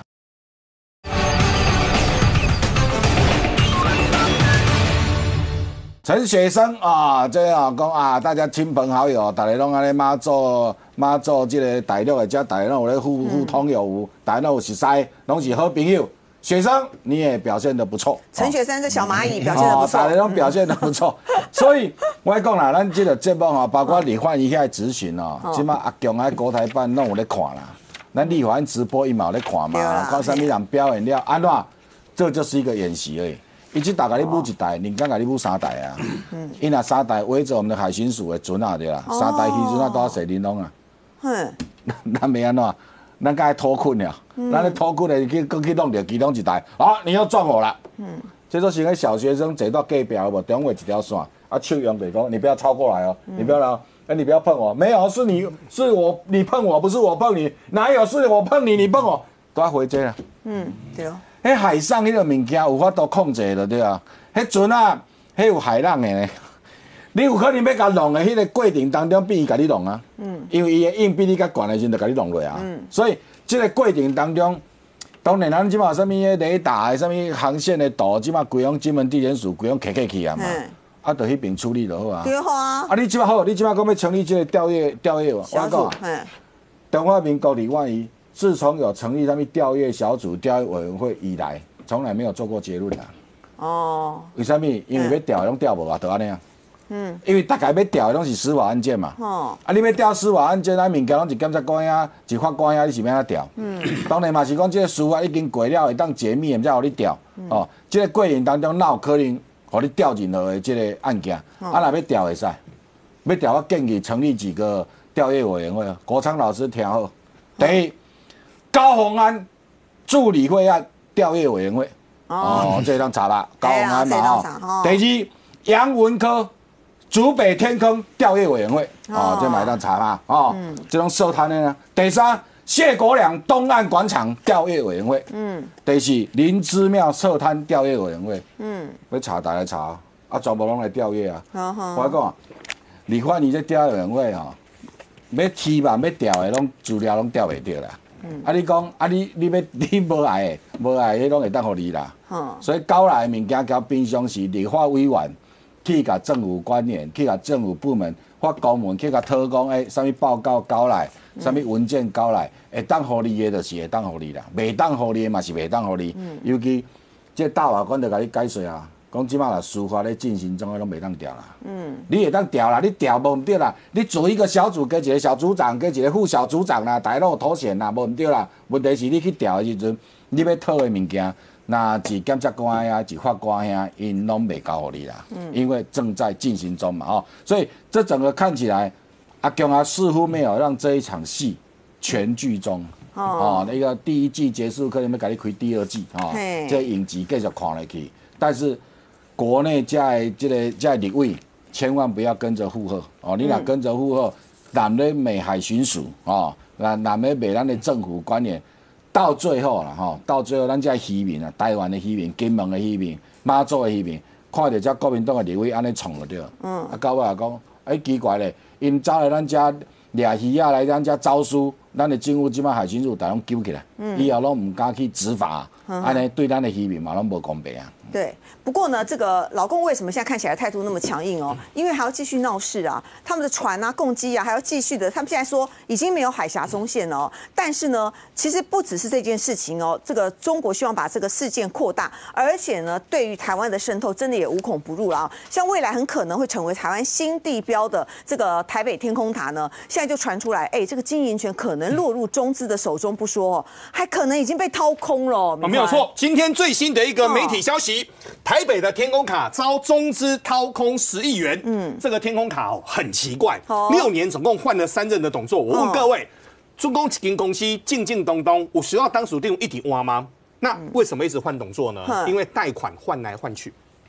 S5: 陈雪生啊，这样讲啊，大家亲朋好友，大家拢安尼妈做妈做这个大陆的，遮大家拢有咧互互通有无，大家拢有熟悉，拢是好朋友。雪生你也表现得不错，
S1: 陈雪生这小蚂蚁表现得不错，
S5: 大家拢表现得不错。所以我讲啦，咱这个节目吼，包括李焕英遐咨询哦，即马阿强喺国台办拢有咧看啦，咱立法院直播伊嘛有咧看嘛，看啥物人表演了安怎，这就是一个演习而已。伊即大甲你舞一台，人家甲你舞三台啊。伊若三台围着我们的海巡署的船啊，对啦，三台渔船啊都要谁玲珑啊？嗯，咱没安怎，咱该拖困了，咱咧拖困的去搁去弄着其中一台，啊，你又撞我了。嗯，这都是个小学生坐到隔壁有无？中尾一条线，啊，手用北讲，你不要超过来哦，你不要来，哎，你不要碰我，没有，是你是我你碰我，不是我碰你，哪有是我碰你，你碰我，都要回这了。嗯，对哦。迄海上迄个物件有法度控制的对啊，迄船啊，迄有海浪的呢。你有可能要甲弄的迄个过程当中，比伊甲你弄啊。嗯。因为伊的硬比你较悬的时阵，就甲你弄落啊。嗯。所以这个过程当中，当然咱即马有啥物雷达的、啥物航线的图，即马规样金门地检署规样摕起去啊嘛。嗯。啊，就迄边处理就好啊。对啊。啊，你即马好，你即马讲要成立这个调阅调阅，我讲啊，中华民国李焕英。自从有成立他们调阅小组、调阅委员会以来，从来没有做过结论啦。哦，为什么？因为要调拢调无啊，就安尼啊。嗯，因为大概要调的拢是司法案件嘛。哦，啊，你要调司法案件，咱物件拢是检察官呀、是法官呀，你是要安怎调？嗯，当然嘛是讲这个司法已经过了，会当解密，才互你调。哦，这个过程当中，哪有可能互你调任何的这个案件？啊，若要调会使，要调我建议成立几个调阅委员会。国昌老师听好，第一。高虹安助理会案调阅委员会，哦，这张查啦，高虹安嘛哈。第二，杨文科竹北天坑调阅委员会，哦，这买张查嘛，哦，这种涉贪的呢。第三，谢国良东岸广场调阅委员会，嗯。第四，林之妙涉贪调阅委员会，嗯，要查大家查，啊，全部拢来调阅啊。我讲，李焕英这调阅委员会哈，要提吧，要调的拢资料拢调袂到啦。嗯、啊！你讲啊你，你你要你无爱的，无爱的，迄拢会当互你啦。嗯、所以交来的物件，交平常时立法委员去甲政府官员、去甲政府部门、法公门去甲讨讲，诶、欸，啥物报告交来，啥物文件交来，会当互你的，就是会当互你啦；袂当互你的嘛是袂当互你。嗯、尤其这大法官就甲你解说啊。讲即马啦，司法咧进行中，拢袂当调啦。嗯，你会当调啦，你调无唔对啦。你组一个小组，跟一个小组长，跟一个副小组长啦，大家拢有头衔啦，无唔对啦。问题是你去调的时阵，你要讨的物件，那是检察官呀，是法官呀，因拢袂交互你啦。嗯，因为正在进行中嘛，哦，所以这整个看起来，阿强啊似乎没有让这一场戏全剧终。哦，哦，那个第一季结束，可能要给你开第二季哦，这影集继续看下去，但是。国内在这个在立委，千万不要跟着附和哦！你若跟着附和，南咧美海巡署哦，那南咧美咱的政府官员，到最后啦吼，到最后咱这渔民啊，台湾的渔民、金门的渔民、马祖的渔民，看到这国民党的立委安尼创就对了。嗯。啊，到尾也讲，哎奇怪咧，因走来咱这掠鱼啊来咱这招书，咱的政府即摆海巡署大拢揪起来，以后拢唔敢去执法，安尼对咱的渔民嘛拢无公平啊。
S1: 对，不过呢，这个老共为什么现在看起来态度那么强硬哦？因为还要继续闹事啊，他们的船啊、共机啊，还要继续的。他们现在说已经没有海峡中线了哦，但是呢，其实不只是这件事情哦，这个中国希望把这个事件扩大，而且呢，对于台湾的渗透真的也无孔不入了啊。像未来很可能会成为台湾新地标的这个台北天空塔呢，现在就传出来，哎，这个经营权可能落入中资的手中不说，还可能已经被掏空了。哦，
S6: 没有错，今天最新的一个媒体消息。台北的天空卡遭中资掏空十亿元，嗯，这个天空卡哦很奇怪，哦、六年总共换了三任的董座。我问各位，中公一间公司进进东东，有需要当属定一体挖吗？那为什么一直换董座呢？嗯、因为贷款换来换去。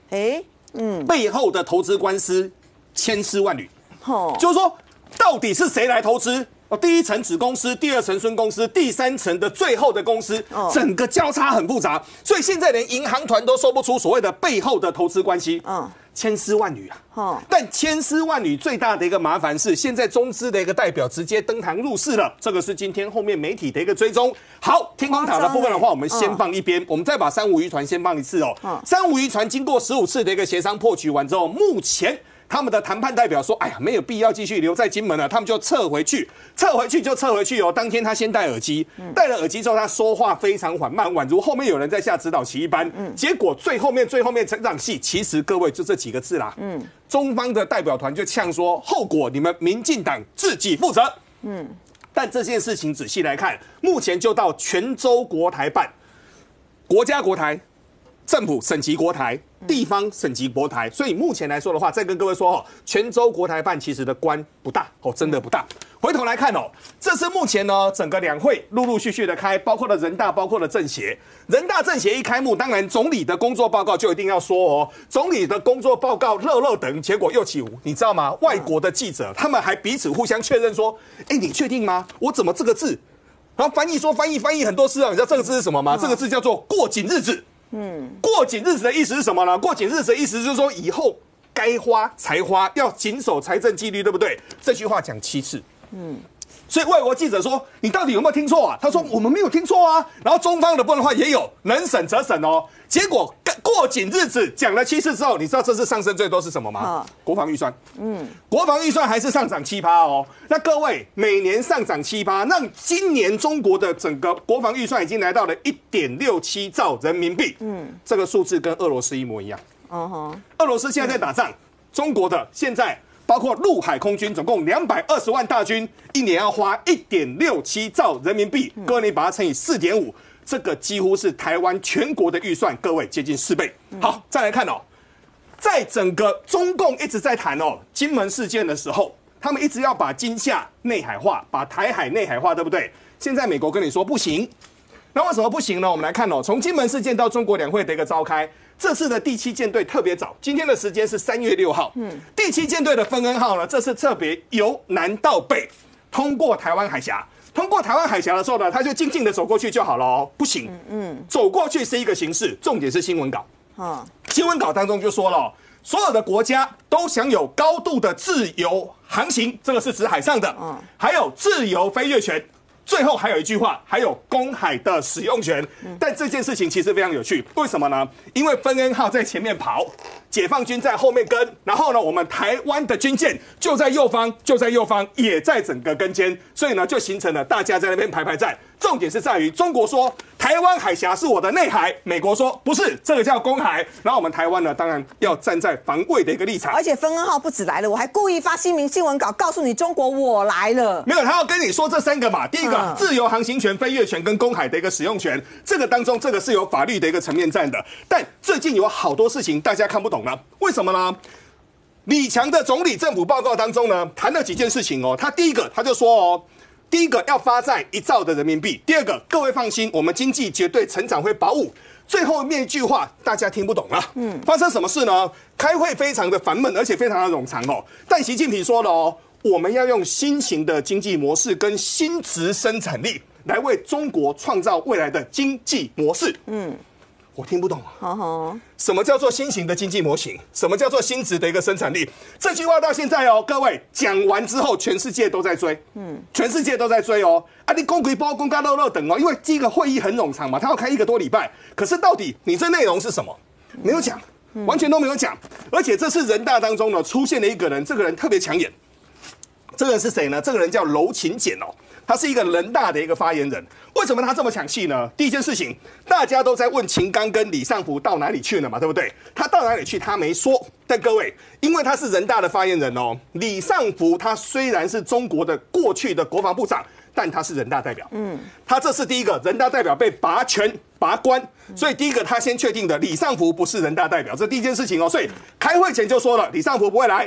S6: 哎，嗯，背后的投资官司千丝万缕，哦，就是说到底是谁来投资？哦，第一层子公司，第二层孙公司，第三层的最后的公司，整个交叉很复杂，所以现在连银行团都说不出所谓的背后的投资关系，嗯，千丝万缕啊，哦，但千丝万缕最大的一个麻烦是，现在中资的一个代表直接登堂入室了，这个是今天后面媒体的一个追踪。好，天空塔的部分的话，我们先放一边，我们再把三五渔船先放一次哦。三五渔船经过十五次的一个协商破局完之后，目前他们的谈判代表说：“哎呀，没有必要继续留在金门了，他们就撤回去，撤回去就撤回去哦。”当天他先戴耳机，戴了耳机之后，他说话非常缓慢，宛如后面有人在下指导棋一般。嗯，结果最后面最后面成长戏，其实各位就这几个字啦。嗯，中方的代表团就呛说：“后果你们民进党自己负责。”嗯，但这件事情仔细来看，目前就到全州国台办，国家国台。政府省级国台，地方省级国台，所以目前来说的话，再跟各位说哦，全州国台办其实的官不大哦，真的不大。回头来看哦，这是目前呢整个两会陆陆续续的开，包括了人大，包括了政协。人大政协一开幕，当然总理的工作报告就一定要说哦，总理的工作报告热热等，结果又起舞，你知道吗？外国的记者他们还彼此互相确认说，哎，你确定吗？我怎么这个字？然后翻译说翻译翻译很多次啊，你知道这个字是什么吗？这个字叫做过紧日子。嗯，过紧日子的意思是什么呢？过紧日子的意思就是说，以后该花才花，要谨守财政纪律，对不对？这句话讲七次。嗯，所以外国记者说：“你到底有没有听错啊？”他说：“我们没有听错啊。”然后中方的部分的话也有，能审则审哦。结果过紧日子讲了七次之后，你知道这次上升最多是什么吗？啊、国防预算。嗯，国防预算还是上涨七趴哦。那各位每年上涨七趴，那今年中国的整个国防预算已经来到了一点六七兆人民币。嗯，这个数字跟俄罗斯一模一样。哦吼，俄罗斯现在在打仗，中国的现在包括陆海空军总共两百二十万大军，一年要花一点六七兆人民币，各位你把它乘以四点五。这个几乎是台湾全国的预算，各位接近四倍。好，再来看哦，在整个中共一直在谈哦金门事件的时候，他们一直要把金厦内海化，把台海内海化，对不对？现在美国跟你说不行，那为什么不行呢？我们来看哦，从金门事件到中国两会的一个召开，这次的第七舰队特别早，今天的时间是三月六号。嗯，第七舰队的芬恩号呢，这次特别由南到北通过台湾海峡。通过台湾海峡的时候呢，他就静静的走过去就好了哦，不行，嗯，嗯走过去是一个形式，重点是新闻稿。啊，新闻稿当中就说了、哦，所有的国家都享有高度的自由航行，这个是指海上的，嗯，还有自由飞越权。最后还有一句话，还有公海的使用权。但这件事情其实非常有趣，为什么呢？因为芬恩号在前面跑，解放军在后面跟，然后呢，我们台湾的军舰就在右方，就在右方，也在整个跟间，所以呢，就形成了大家在那边排排站。重点是在于中国说台湾海峡是我的内海，美国说不是，这个叫公海。然后我们台湾呢，当然要站在防卫的一个立场。
S1: 而且芬恩号不止来了，我还故意发新闻新闻稿告诉你中国我来了。
S6: 没有，他要跟你说这三个嘛。第一个、嗯、自由航行权、飞越权跟公海的一个使用权，这个当中这个是有法律的一个层面在的。但最近有好多事情大家看不懂了，为什么呢？李强的总理政府报告当中呢，谈了几件事情哦。他第一个他就说哦。第一个要发债一兆的人民币，第二个各位放心，我们经济绝对成长会保五。最后面一句话大家听不懂了，嗯，发生什么事呢？开会非常的烦闷，而且非常的冗长哦。但习近平说了哦，我们要用新型的经济模式跟新质生产力来为中国创造未来的经济模式，嗯。我听不懂啊！什么叫做新型的经济模型？什么叫做新质的一个生产力？这句话到现在哦，各位讲完之后，全世界都在追，嗯，全世界都在追哦。啊，你公规包公干乐乐等哦，因为第一个会议很冗长嘛，他要开一个多礼拜。可是到底你这内容是什么？没有讲，完全都没有讲。而且这次人大当中呢，出现了一个人，这个人特别抢眼。这个人是谁呢？这个人叫娄勤俭哦。他是一个人大的一个发言人，为什么他这么抢戏呢？第一件事情，大家都在问秦刚跟李尚福到哪里去了嘛，对不对？他到哪里去，他没说。但各位，因为他是人大的发言人哦，李尚福他虽然是中国的过去的国防部长，但他是人大代表。嗯，他这是第一个人大代表被拔权拔官，所以第一个他先确定的李尚福不是人大代表，这第一件事情哦。所以开会前就说了，李尚福不会来。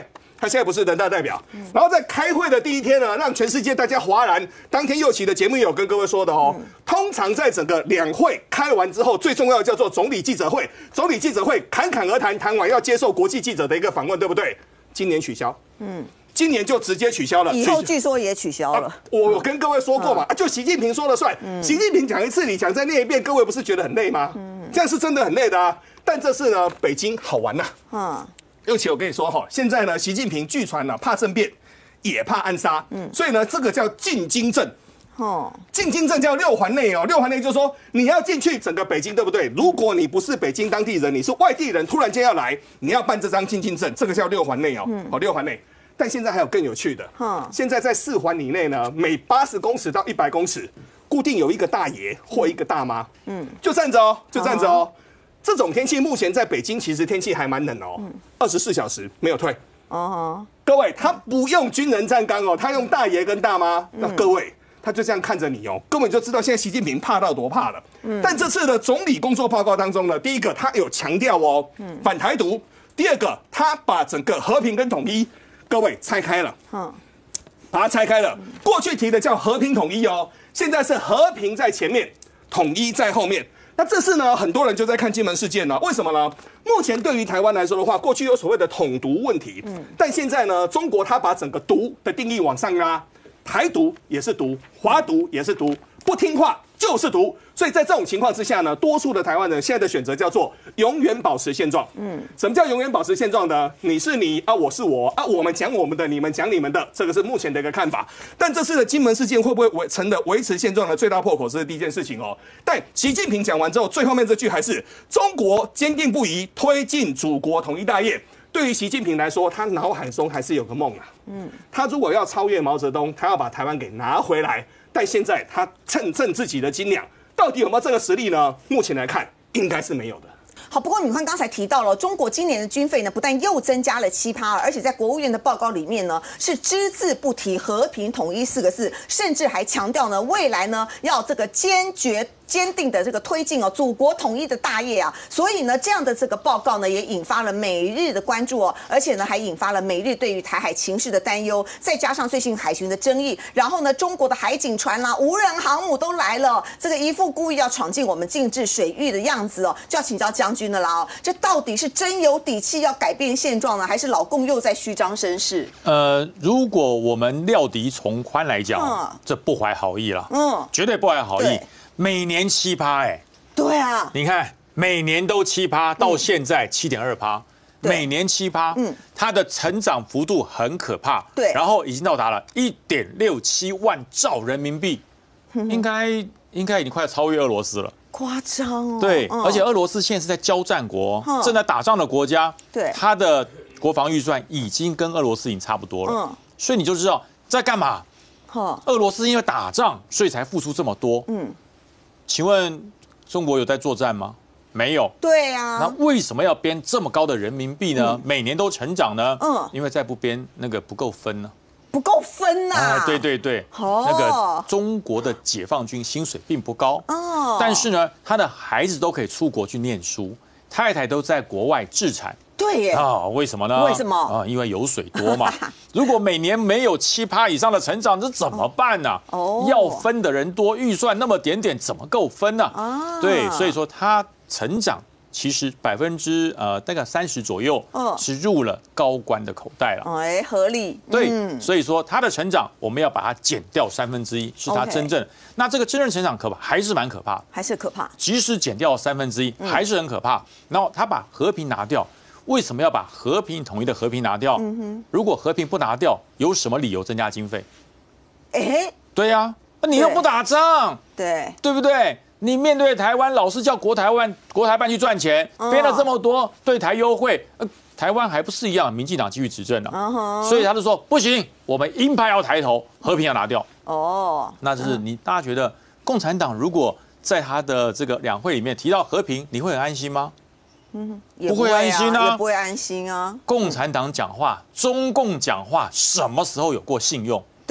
S6: 他现在不是人大代表。然后在开会的第一天呢，让全世界大家哗然。当天右旗的节目也有跟各位说的哦，通常在整个两会开完之后，最重要的叫做总理记者会。总理记者会侃侃而谈，谈完要接受国际记者的一个访问，对不对？今年取消。嗯。今年就直接取消了，
S1: 以后据说也取消了。
S6: 啊、我跟各位说过嘛，啊，就习近平说了算。嗯、习近平讲一次，你讲再念一遍，各位不是觉得很累吗？嗯、这样是真的很累的啊。但这次呢，北京好玩呐、啊。嗯。尤其我跟你说哈，现在呢，习近平据传呢、啊，怕政变，也怕暗杀。嗯。所以呢，这个叫进京政。哦。进京政叫六环内哦，六环内就是说你要进去整个北京，对不对？如果你不是北京当地人，你是外地人，突然间要来，你要办这张进京证，这个叫六环内哦。嗯。哦，六环内。但现在还有更有趣的，现在在四环以内呢，每八十公尺到一百公尺，固定有一个大爷或一个大妈，嗯，就站着哦，就站着哦。这种天气目前在北京其实天气还蛮冷哦，二十四小时没有退。哦，各位，他不用军人站岗哦，他用大爷跟大妈。那各位，他就这样看着你哦，根本就知道现在习近平怕到多怕了。但这次的总理工作报告当中呢，第一个他有强调哦，反台独；第二个，他把整个和平跟统一。各位拆开了，嗯，把它拆开了。过去提的叫和平统一哦，现在是和平在前面，统一在后面。那这次呢，很多人就在看金门事件呢，为什么呢？目前对于台湾来说的话，过去有所谓的统独问题，嗯，但现在呢，中国它把整个独的定义往上拉，台独也是独，华独也是独，不听话就是独。所以在这种情况之下呢，多数的台湾人现在的选择叫做永远保持现状。嗯，什么叫永远保持现状呢？你是你啊，我是我啊，我们讲我们的，你们讲你们的，这个是目前的一个看法。但这次的金门事件会不会维成了维持现状的最大破口，这是第一件事情哦。但习近平讲完之后，最后面这句还是中国坚定不移推进祖国统一大业。对于习近平来说，他脑海中还是有个梦啊。嗯，他如果要超越毛泽东，他要把台湾给拿回来。但现在他称称自己的斤两。到底有没有这个实力呢？目前来看，应该是没有的。
S1: 好，不过你看刚才提到了，中国今年的军费呢，不但又增加了七趴，而且在国务院的报告里面呢，是只字不提和平统一四个字，甚至还强调呢，未来呢要这个坚决。坚定的这个推进哦，祖国统一的大业啊，所以呢，这样的这个报告呢，也引发了美日的关注哦，而且呢，还引发了美日对于台海情势的担忧，再加上最近海巡的争议，然后呢，中国的海警船啦、无人航母都来了，这个一副故意要闯进我们禁制水域的样子哦，就要请教将军了啦哦，这到底是真有底气要改变现状呢，还是老共又在虚张声势？
S3: 呃，如果我们料敌从宽来讲，嗯、这不怀好意了，嗯，绝对不怀好意。每年七趴，哎，
S1: 对啊，
S3: 你看每年都七趴，到现在七点二趴，每年七趴，嗯，它的成长幅度很可怕，
S1: 对，
S3: 然后已经到达了一点六七万兆人民币，应该应该已经快要超越俄罗斯了，
S1: 夸张哦，
S3: 对，嗯、而且俄罗斯现在是在交战国，嗯、正在打仗的国家，
S1: 对，
S3: 它的国防预算已经跟俄罗斯已经差不多了，嗯，所以你就知道在干嘛，俄罗斯因为打仗，所以才付出这么多，嗯。请问中国有在作战吗？没有。
S1: 对啊。
S3: 那为什么要编这么高的人民币呢？嗯、每年都成长呢？嗯，因为再不编那个不够分呢、
S1: 啊。不够分呐、啊！
S3: 哎，对对对。哦。那个中国的解放军薪水并不高。哦。但是呢，他的孩子都可以出国去念书，太太都在国外置产。
S1: 对耶
S3: 啊，为什么呢？
S1: 为什么啊？
S3: 因为油水多嘛。如果每年没有七趴以上的成长，这怎么办呢、啊？哦，要分的人多，预算那么点点，怎么够分呢、啊？啊，对，所以说它成长其实百分之呃大概三十左右，嗯，是入了高官的口袋了。
S1: 哎，合理。
S3: 对，嗯、所以说它的成长，我们要把它减掉三分之一，是它真正。Okay. 那这个真正成长可怕，还是蛮可怕，
S1: 还是可怕。
S3: 即使减掉三分之一，还是很可怕。然后他把和平拿掉。为什么要把和平统一的和平拿掉？嗯、如果和平不拿掉，有什么理由增加经费？
S1: 哎，
S3: 对呀、啊，那你又不打仗，
S1: 对
S3: 对不对？你面对台湾，老是叫国台湾、国台办去赚钱，编了这么多对台优惠，呃、台湾还不是一样？民进党继续执政了、啊， uh-huh. 所以他就说不行，我们鹰派要抬头，和平要拿掉。哦， oh. 那就是你大家觉得共产党如果在他的这个两会里面提到和平，你会很安心吗？
S1: 嗯，
S3: 不会安心啊，
S1: 也不会安心啊。
S3: 共产党讲话，中共讲话，什么时候有过信用？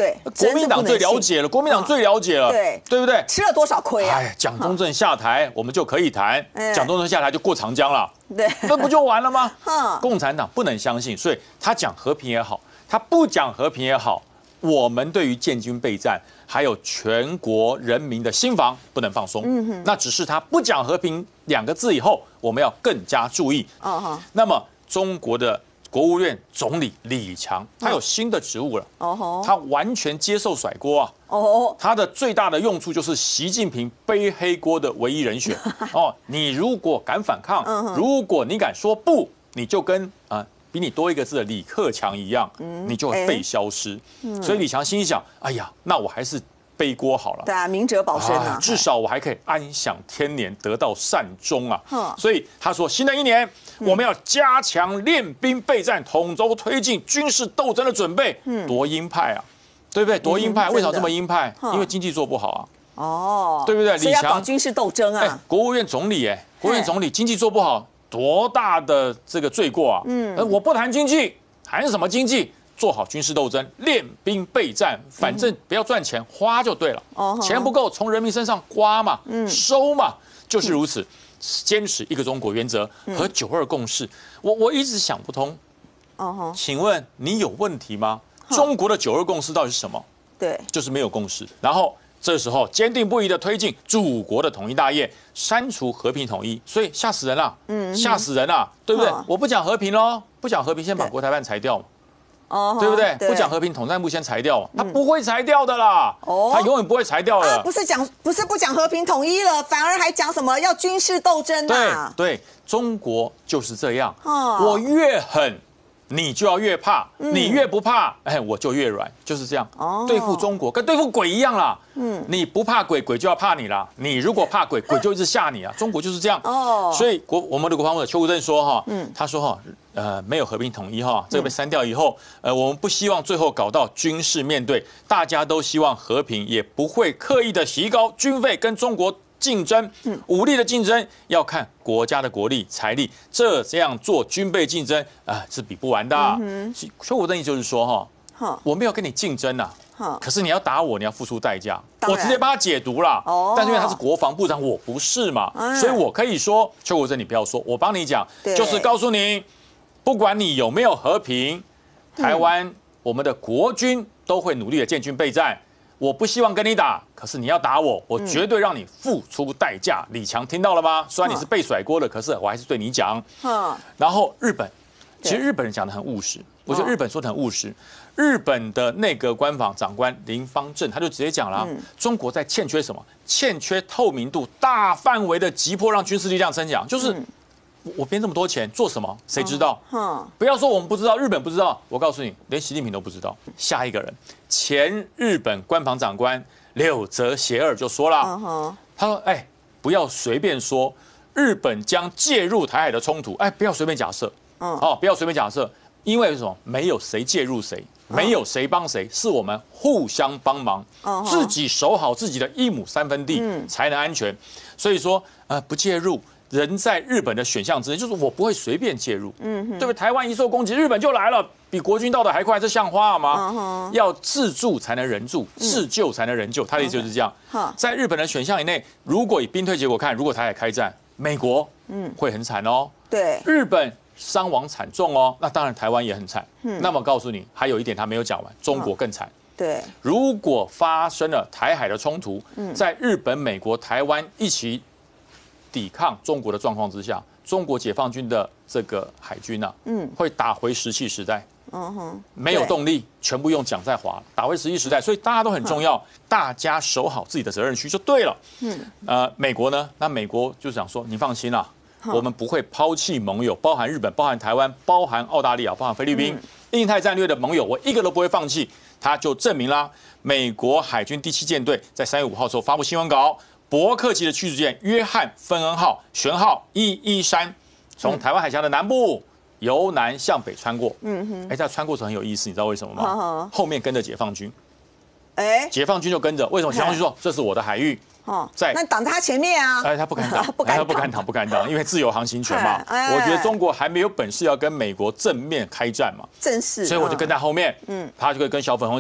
S1: 对，
S3: 国民党最了解了，国民党最了解了，
S1: 对，
S3: 对不对？
S1: 吃了多少亏啊？
S3: 哎，蒋中正下台，我们就可以谈；蒋中正下台就过长江了，
S1: 对，
S3: 这不就完了吗？共产党不能相信，所以他讲和平也好，他不讲和平也好，我们对于建军备战，还有全国人民的心防不能放松。嗯哼，那只是他不讲和平两个字以后，我们要更加注意。哦，那么中国的国务院总理李强，他有新的职务了。哦，他完全接受甩锅啊。哦，他的最大的用处就是习近平背黑锅的唯一人选。哦，你如果敢反抗，如果你敢说不，你就跟啊。呃比你多一个字的李克强一样，你就会被消失。所以李强心想：哎呀，那我还是背锅好了。
S1: 对啊，明哲保身啊，
S3: 至少我还可以安享天年，得到善终啊。所以他说，新的一年我们要加强练兵备战，统筹推进军事斗争的准备。多鹰派啊，对不对？多鹰派，为什么这么鹰派？因为经济做不好啊。哦，对不对？
S1: 李强要搞军事斗争啊。
S3: 国务院总理，哎，国务院总理经济做不好。多大的这个罪过啊！嗯，我不谈经济，谈什么经济？做好军事斗争，练兵备战，反正不要赚钱，花就对了。哦，钱不够，从人民身上刮嘛，收嘛，就是如此。坚持一个中国原则和九二共识，我我一直想不通。哦，请问你有问题吗？中国的九二共识到底是什么？
S1: 对，
S3: 就是没有共识。然后。这时候坚定不移地推进祖国的统一大业，删除和平统一，所以吓死人了，嗯，吓死人了，对不对？我不讲和平喽，不讲和平，先把国台办裁掉嘛，哦，对不对？不讲和平，统战部先裁掉，他不会裁掉的啦，哦，他永远不会裁掉的。
S1: 不是讲，不是不讲和平统一了，反而还讲什么要军事斗争
S3: 啊？对对，中国就是这样，我越狠。你就要越怕，你越不怕，哎，我就越软，就是这样。哦，对付中国跟对付鬼一样啦。嗯，你不怕鬼，鬼就要怕你啦。你如果怕鬼，鬼就一直吓你啊。中国就是这样。哦，所以国我们的国防部长邱国正说哈，嗯，他说哈，呃，没有和平统一哈，这个被删掉以后，呃，我们不希望最后搞到军事面对，大家都希望和平，也不会刻意的提高军费跟中国。竞争，武力的竞争要看国家的国力、财力，这这样做军备竞争啊是比不完的。嗯，所以我的意思就是说哈，我没有跟你竞争呐，可是你要打我，你要付出代价。我直接帮他解读了，但是因为他是国防部长，我不是嘛，所以我可以说，邱国正你不要说，我帮你讲，就是告诉你，不管你有没有和平，台湾我们的国军都会努力的建军备战。我不希望跟你打，可是你要打我，我绝对让你付出代价。李强听到了吗？虽然你是被甩锅的，可是我还是对你讲。然后日本，其实日本人讲得很务实，我觉得日本说得很务实。日本的内阁官房长官林芳正他就直接讲了，中国在欠缺什么？欠缺透明度，大范围的急迫让军事力量增强，就是。我编这么多钱做什么？谁知道？嗯，不要说我们不知道，日本不知道。我告诉你，连习近平都不知道。下一个人，前日本官房长官柳泽协二就说了，他说：“哎，不要随便说日本将介入台海的冲突，哎，不要随便假设，哦，不要随便假设，因为什么？没有谁介入谁，没有谁帮谁，是我们互相帮忙，自己守好自己的一亩三分地才能安全。所以说，呃，不介入。”人在日本的选项之内，就是我不会随便介入，嗯，对不对？台湾一受攻击，日本就来了，比国军到的还快，这像话吗？要自助才能人助，自救才能人救，他的意思就是这样。在日本的选项以内，如果以兵退结果看，如果台海开战，美国嗯会很惨哦，
S1: 对，
S3: 日本伤亡惨重哦，那当然台湾也很惨。那么告诉你，还有一点他没有讲完，中国更惨。
S1: 对，
S3: 如果发生了台海的冲突，在日本、美国、台湾一起。抵抗中国的状况之下，中国解放军的这个海军啊，嗯，会打回石器时代，嗯哼，没有动力，全部用蒋在华打回石器时代，所以大家都很重要，大家守好自己的责任区就对了。嗯，呃，美国呢，那美国就想说，你放心啦，我们不会抛弃盟友，包含日本、包含台湾、包含澳大利亚、包含菲律宾，印太战略的盟友，我一个都不会放弃。他就证明啦，美国海军第七舰队在三月五号时候发布新闻稿。伯克级的驱逐舰约翰芬恩号舷号一一三，从台湾海峡的南部由南向北穿过。嗯哼，哎，这穿过程很有意思，你知道为什么吗？后面跟着解放军，哎，解放军就跟着。为什么？解放军说这是我的海域。哦，在
S1: 那挡他前面啊？
S3: 哎，他不敢挡，不敢不敢挡，不敢挡，因为自由航行权嘛。我觉得中国还没有本事要跟美国正面开战嘛。
S1: 正是。
S3: 所以我就跟在后面。嗯，他就会跟小粉红讲。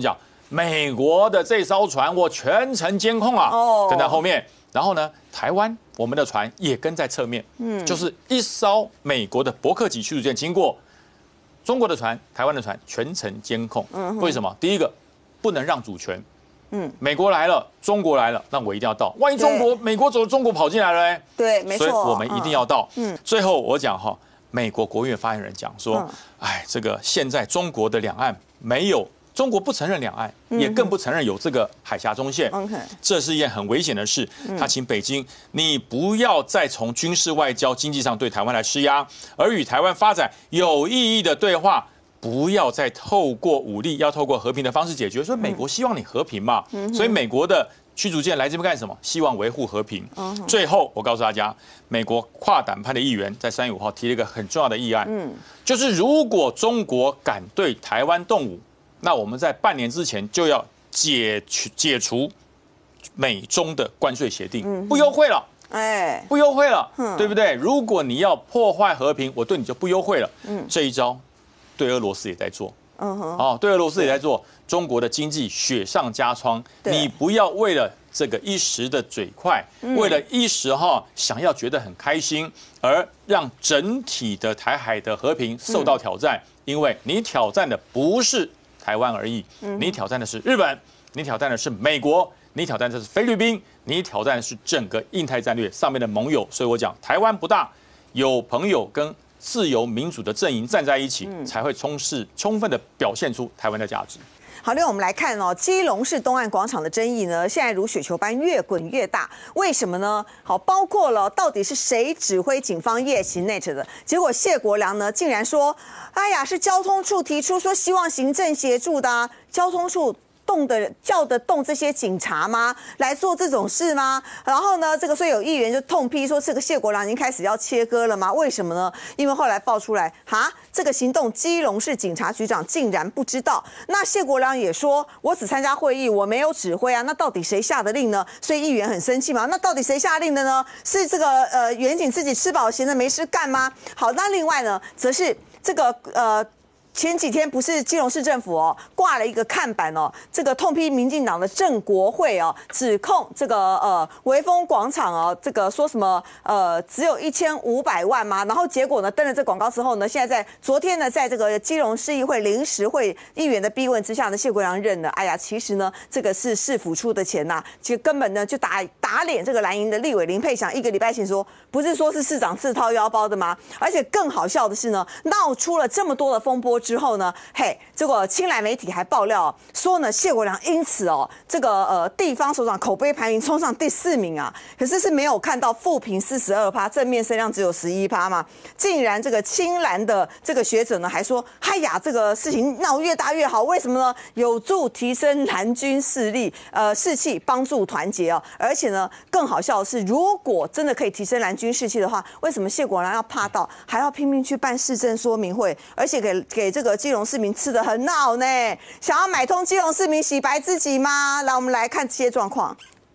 S3: 美国的这艘船我全程监控啊，哦，跟在后面。然后呢，台湾我们的船也跟在侧面，嗯，就是一艘美国的伯克级驱逐舰经过，中国的船、台湾的船全程监控。嗯，为什么？第一个，不能让主权。嗯，美国来了，中国来了，那我一定要到。万一中国、美国走，中国跑进来了呢？
S1: 对，没错，
S3: 所以我们一定要到。嗯，最后我讲哈，美国国务院发言人讲说，哎，这个现在中国的两岸没有。中国不承认两岸，也更不承认有这个海峡中线，嗯、这是一件很危险的事。他请北京，你不要再从军事、外交、经济上对台湾来施压，而与台湾发展有意义的对话，不要再透过武力，要透过和平的方式解决。所以美国希望你和平嘛，所以美国的驱逐舰来这边干什么？希望维护和平。最后，我告诉大家，美国跨党派的议员在三月五号提了一个很重要的议案，就是如果中国敢对台湾动武，那我们在半年之前就要解除解除美中的关税协定，不优惠了，哎，不优惠了，对不对？如果你要破坏和平，我对你就不优惠了。嗯，这一招对俄罗斯也在做，嗯哼，哦，对俄罗斯也在做。中国的经济雪上加霜，你不要为了这个一时的嘴快，为了一时哈想要觉得很开心，而让整体的台海的和平受到挑战，因为你挑战的不是台湾而已，你挑战的是日本，你挑战的是美国，你挑战的是菲律宾，你挑战的是整个印太战略上面的盟友。所以我讲，台湾不大，有朋友跟自由民主的阵营站在一起，才会充实充分的表现出台湾的价值。
S1: 好，另外我们来看哦，基隆市东岸广场的争议呢，现在如雪球般越滚越大。为什么呢？好，包括了到底是谁指挥警方夜行内城的？结果谢国良呢，竟然说，哎呀，是交通处提出说希望行政协助的啊，交通处动的叫得动这些警察吗？来做这种事吗？然后呢，这个所以有议员就痛批说，这个谢国良已经开始要切割了吗？为什么呢？因为后来爆出来，哈，这个行动基隆市警察局长竟然不知道。那谢国良也说，我只参加会议，我没有指挥啊。那到底谁下的令呢？所以议员很生气嘛。那到底谁下令的呢？是这个呃远景自己吃饱闲着没事干吗？好，那另外呢，则是这个呃。前几天不是基隆市政府哦挂了一个看板哦，这个痛批民进党的郑国会哦，指控这个呃微风广场哦，这个说什么呃只有一千五百万吗？然后结果呢登了这广告之后呢，现在在昨天呢，在这个基隆市议会临时会议员的逼问之下呢，谢国良认了，哎呀，其实呢这个是市府出的钱呐、啊，其实根本呢就打打脸这个蓝营的立委林佩祥，一个礼拜前说不是说是市长自掏腰包的吗？而且更好笑的是呢，闹出了这么多的风波之后呢，嘿，这个青蓝媒体还爆料说呢，谢国良因此哦，这个呃地方首长口碑排名冲上第四名啊，可是是没有看到负评四十二趴，正面声量只有十一趴嘛，竟然这个青蓝的这个学者呢还说，嗨呀，这个事情闹越大越好，为什么呢？有助提升蓝军势力呃士气，帮助团结哦，而且呢更好笑的是，如果真的可以提升蓝军士气的话，为什么谢国良要怕到还要拼命去办市政说明会，而且给给这个基隆市民吃得很恼呢？想要买通基隆市民洗白自己吗？来，我们来看这些状况。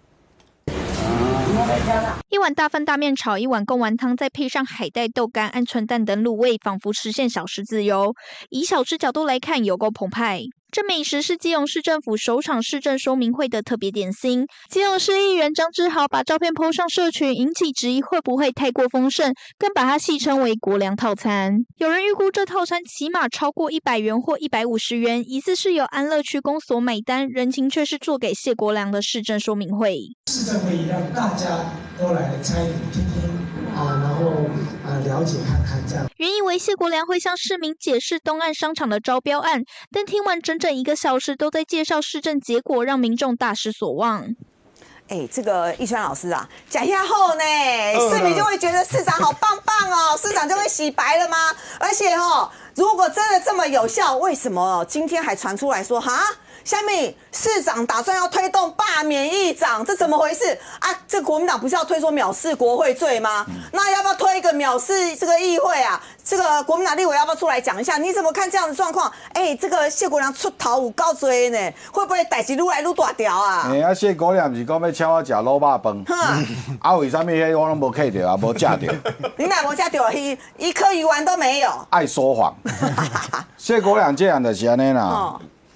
S7: 一碗大饭大面炒，一碗贡丸汤，再配上海带、豆干、鹌鹑蛋等卤味，仿佛实现小吃自由。以小吃角度来看，有够澎湃。这美食是基隆市政府首场市政说明会的特别点心。基隆市议员张志豪把照片 po 上社群，引起质疑会不会太过丰盛，更把它戏称为国良套餐。有人预估这套餐起码超过一百元或一百五十元，疑似是由安乐区公所买单，人情却是做给谢国良的市政说明会。
S8: 市政会议让大家都来参与听听啊，然后呃了解看看这样。
S7: 原以为谢国良会向市民解释东岸商场的招标案，但听完整整一个小时都在介绍市政结果，让民众大失所望。
S1: 哎，这个易川老师啊，讲一下后呢，市民就会觉得市长好棒棒哦，市长就会洗白了吗？而且哦，如果真的这么有效，为什么今天还传出来说哈？下面市长打算要推动罢免议长，这怎么回事啊？这国民党不是要推说藐视国会罪吗？那要不要推一个藐视这个议会啊？这个国民党立委要不要出来讲一下？你怎么看这样的状况？哎，这个谢国良出头有够多呢，会不会代志愈来愈大条啊？
S5: 哎，啊谢国良不是讲要请我吃卤肉饭，啊为什么迄我拢无客到啊，无食到？
S1: 你哪无食到？一一颗鱼丸都没有。
S5: 爱说谎。谢国良这样就是安尼啦。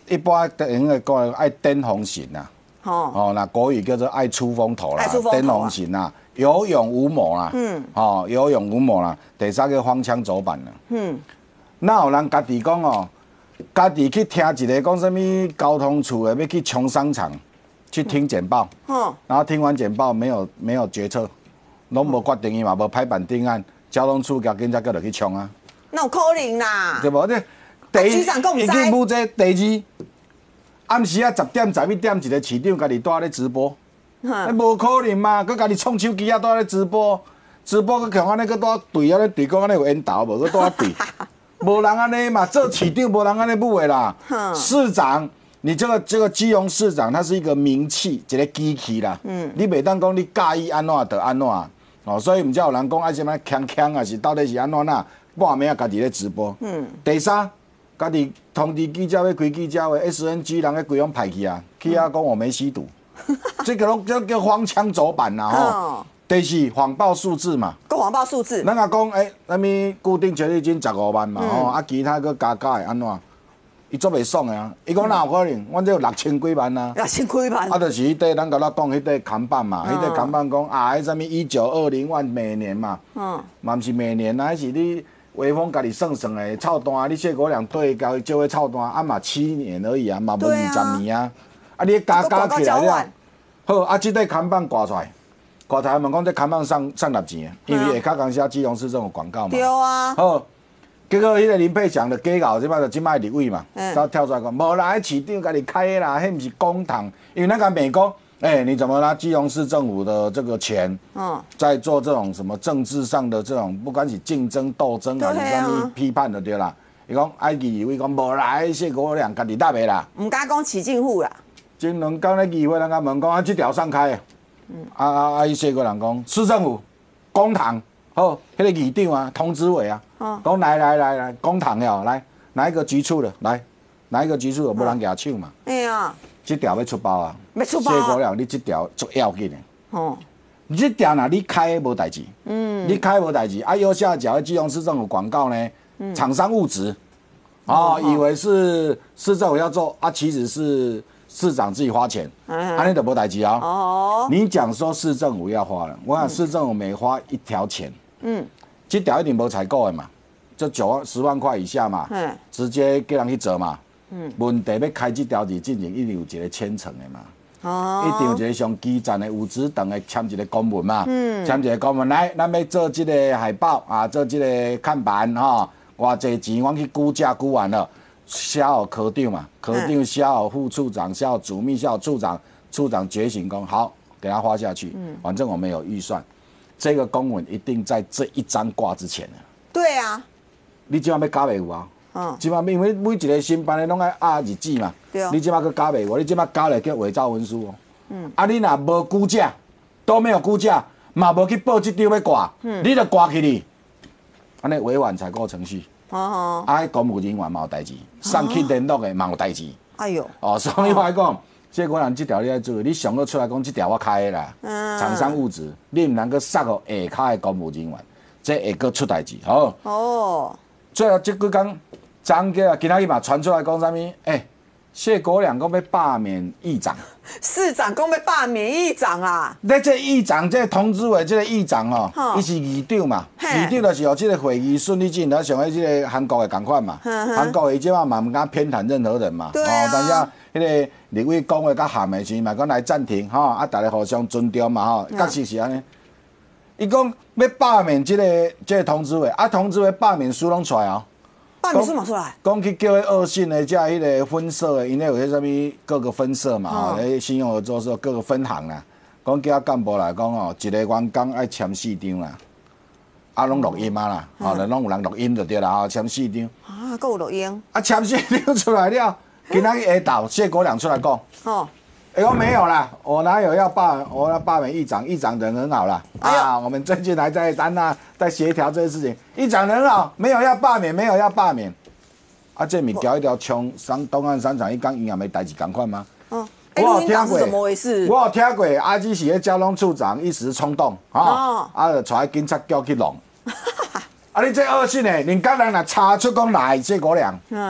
S5: 一般等个讲爱登红型呐，哦哦，那国语叫做爱出风头啦，登红型呐，有勇无谋啦，嗯，哦，有勇无谋啦，第三个荒腔走板啦，嗯，那有人家己讲哦，家己去听一个讲什么交通处的要去冲商场，去听简报，嗯，然后听完简报没有没有决策，拢无决定伊嘛，无拍板定案，交通处交警才叫落去冲啊，
S1: 那有可能啦，
S5: 对无？你第一，已经冇这第二。暗时啊，十点、十一点，一个市长家己带咧直播，那无可能嘛？佮家己创手机啊，带咧直播，直播佮强安尼佮带对啊咧对，讲安尼有引导无？佮带对，无人安尼嘛，做市长无人安尼母的啦。市长，你这个这个基隆市长，他是一个名气，一个机器啦。嗯，你袂当讲你介意安怎就安怎哦，所以毋才有人讲爱什么强强啊，是到底是安怎呐？半暝啊，家己咧直播。嗯，第三。家己通知记者要开记者会 ，S N G 人个规拢派去啊，去啊讲我没吸毒，这个拢叫叫荒腔走板啦吼。第四谎报数字嘛，
S1: 讲谎报数字。
S5: 咱也讲诶，咱咪固定权利金十五万嘛吼，啊其他个加加会安怎？伊做袂爽诶啊！伊讲哪有可能？阮这有六千几万啊！
S1: 六千几万。
S5: 啊，就是迄块咱甲咱讲迄块看板嘛，迄块看板讲啊，迄啥物一九二零万每年嘛，嗯，嘛毋是每年啊，迄是你。微风家己算算诶，操单你谢国良对交少个操单，啊嘛七年而已啊，嘛无二十年啊，啊你加加起来了，好啊，即个看板挂出来，挂出来问讲这看板上上纳钱，因为下骹讲写基隆市政府广告嘛，
S1: 对啊，
S5: 好，结果迄个林佩祥就假搞，即摆就即摆立委嘛，他跳出来讲，无啦，迄市长家己开啦，迄毋是公堂，因为那个美国。哎、欸，你怎么拿基隆市政府的这个钱，嗯，在做这种什么政治上的这种，不管是竞争斗争啊，你讲批判的对啦。伊讲埃及议会讲无啦，谢国良家己答的啦，
S1: 唔敢讲起进户啦。
S5: 前两天咧议会人家问讲啊，这条上开，嗯，啊啊啊，谢国良讲市政府公堂，好，迄个议长啊，通知委啊，讲、嗯、来来来来公堂了，来哪一个局处的来，哪一个局处的，无人举手嘛。哎呀。这条要出包啊！
S1: 要出包啊！
S5: 谢国良，你这条足要紧的。哦，你这条呐，你开无代志。嗯，你开无代志，啊，右下角的基隆市政府广告呢，嗯、厂商误植，哦，哦以为是市政府要做，啊，其实是市长自己花钱，安尼就无代志啊。哦，你讲说市政府要花了，我想市政府每花一条钱，嗯，这条一定无采购的嘛，就九万十万块以下嘛，嗯，直接叫人去折嘛。嗯，问题要开这条是进行，一定有一个签呈的嘛，哦，一定有一个上基站的有资等的签一个公文嘛，嗯，签一个公文来，咱要做这个海报啊，做这个看板哈，偌济钱我去估价估完了，写好科长嘛，科长写好副处长，写好主秘，写好处长，处长决心讲好，给他花下去，嗯，反正我们有预算，这个公文一定在这一张挂之前的。对啊，你今晚要加袂有啊？嗯，即摆因为每一个新办的拢爱压日子嘛，对哦。你即摆去加袂有，你即摆加来叫伪造文书哦。嗯。啊，你若无估价，都没有估价，嘛无去报这张要挂，嗯，你就挂起你，安尼违反采购程序。哦哦。啊，公务人员嘛有代志，上去联络的嘛有代志。哎呦。哦，所以我来讲，这我人这条你爱注意，你上个出来讲这条我开的啦，嗯，厂商误植，你唔能够塞互下骹的公务人员，这会阁出代志，好。哦。最后这几天。张哥啊，今仔日嘛传出来讲啥物？哎、欸，谢国良讲要罢免议长，
S1: 市长讲要罢免议长啊！
S5: 那这议长，这通知委这个议长哦，伊是议长嘛，议长就是有这个会议顺利进行，像迄这个韩国的共款嘛，韩国的即马嘛唔敢偏袒任何人嘛，哦，但是啊，迄个立委讲话较含的时嘛，讲来暂停吼，啊，大家互相尊重嘛吼，确实是安尼。伊讲要罢免这个这个通知委，啊，通知委罢免书拢出来哦。
S1: 罢免书嘛出来，
S5: 讲去叫迄恶性的，加迄个分社的，因为有迄啥物各个分社嘛，吼、嗯，信用合作社各个分行啦，讲叫干部来讲哦，一个员工爱签四张啦，啊，拢录音啊啦，吼、嗯，拢有人录音就对啦，吼，签四张。
S1: 啊，还有录音。啊，
S5: 签四张出来了，今仔日下昼谢国良出来讲。哦。哎呦，没有啦，我哪有要罢，我要罢免议长，议长人很好啦。哎呀，我们最近还在咱那在协调这些事情，议长人好，没有要罢免，没有要罢免。啊，这物件一条冲上东岸商场，伊讲营养没代志共款吗？嗯，
S1: 我有听过，怎么回事？
S5: 我有听过，阿基是个交通处长一时冲动，啊，啊，就带警察局去弄。啊，你这恶性的，人家人若查出讲来谢国良，嗯。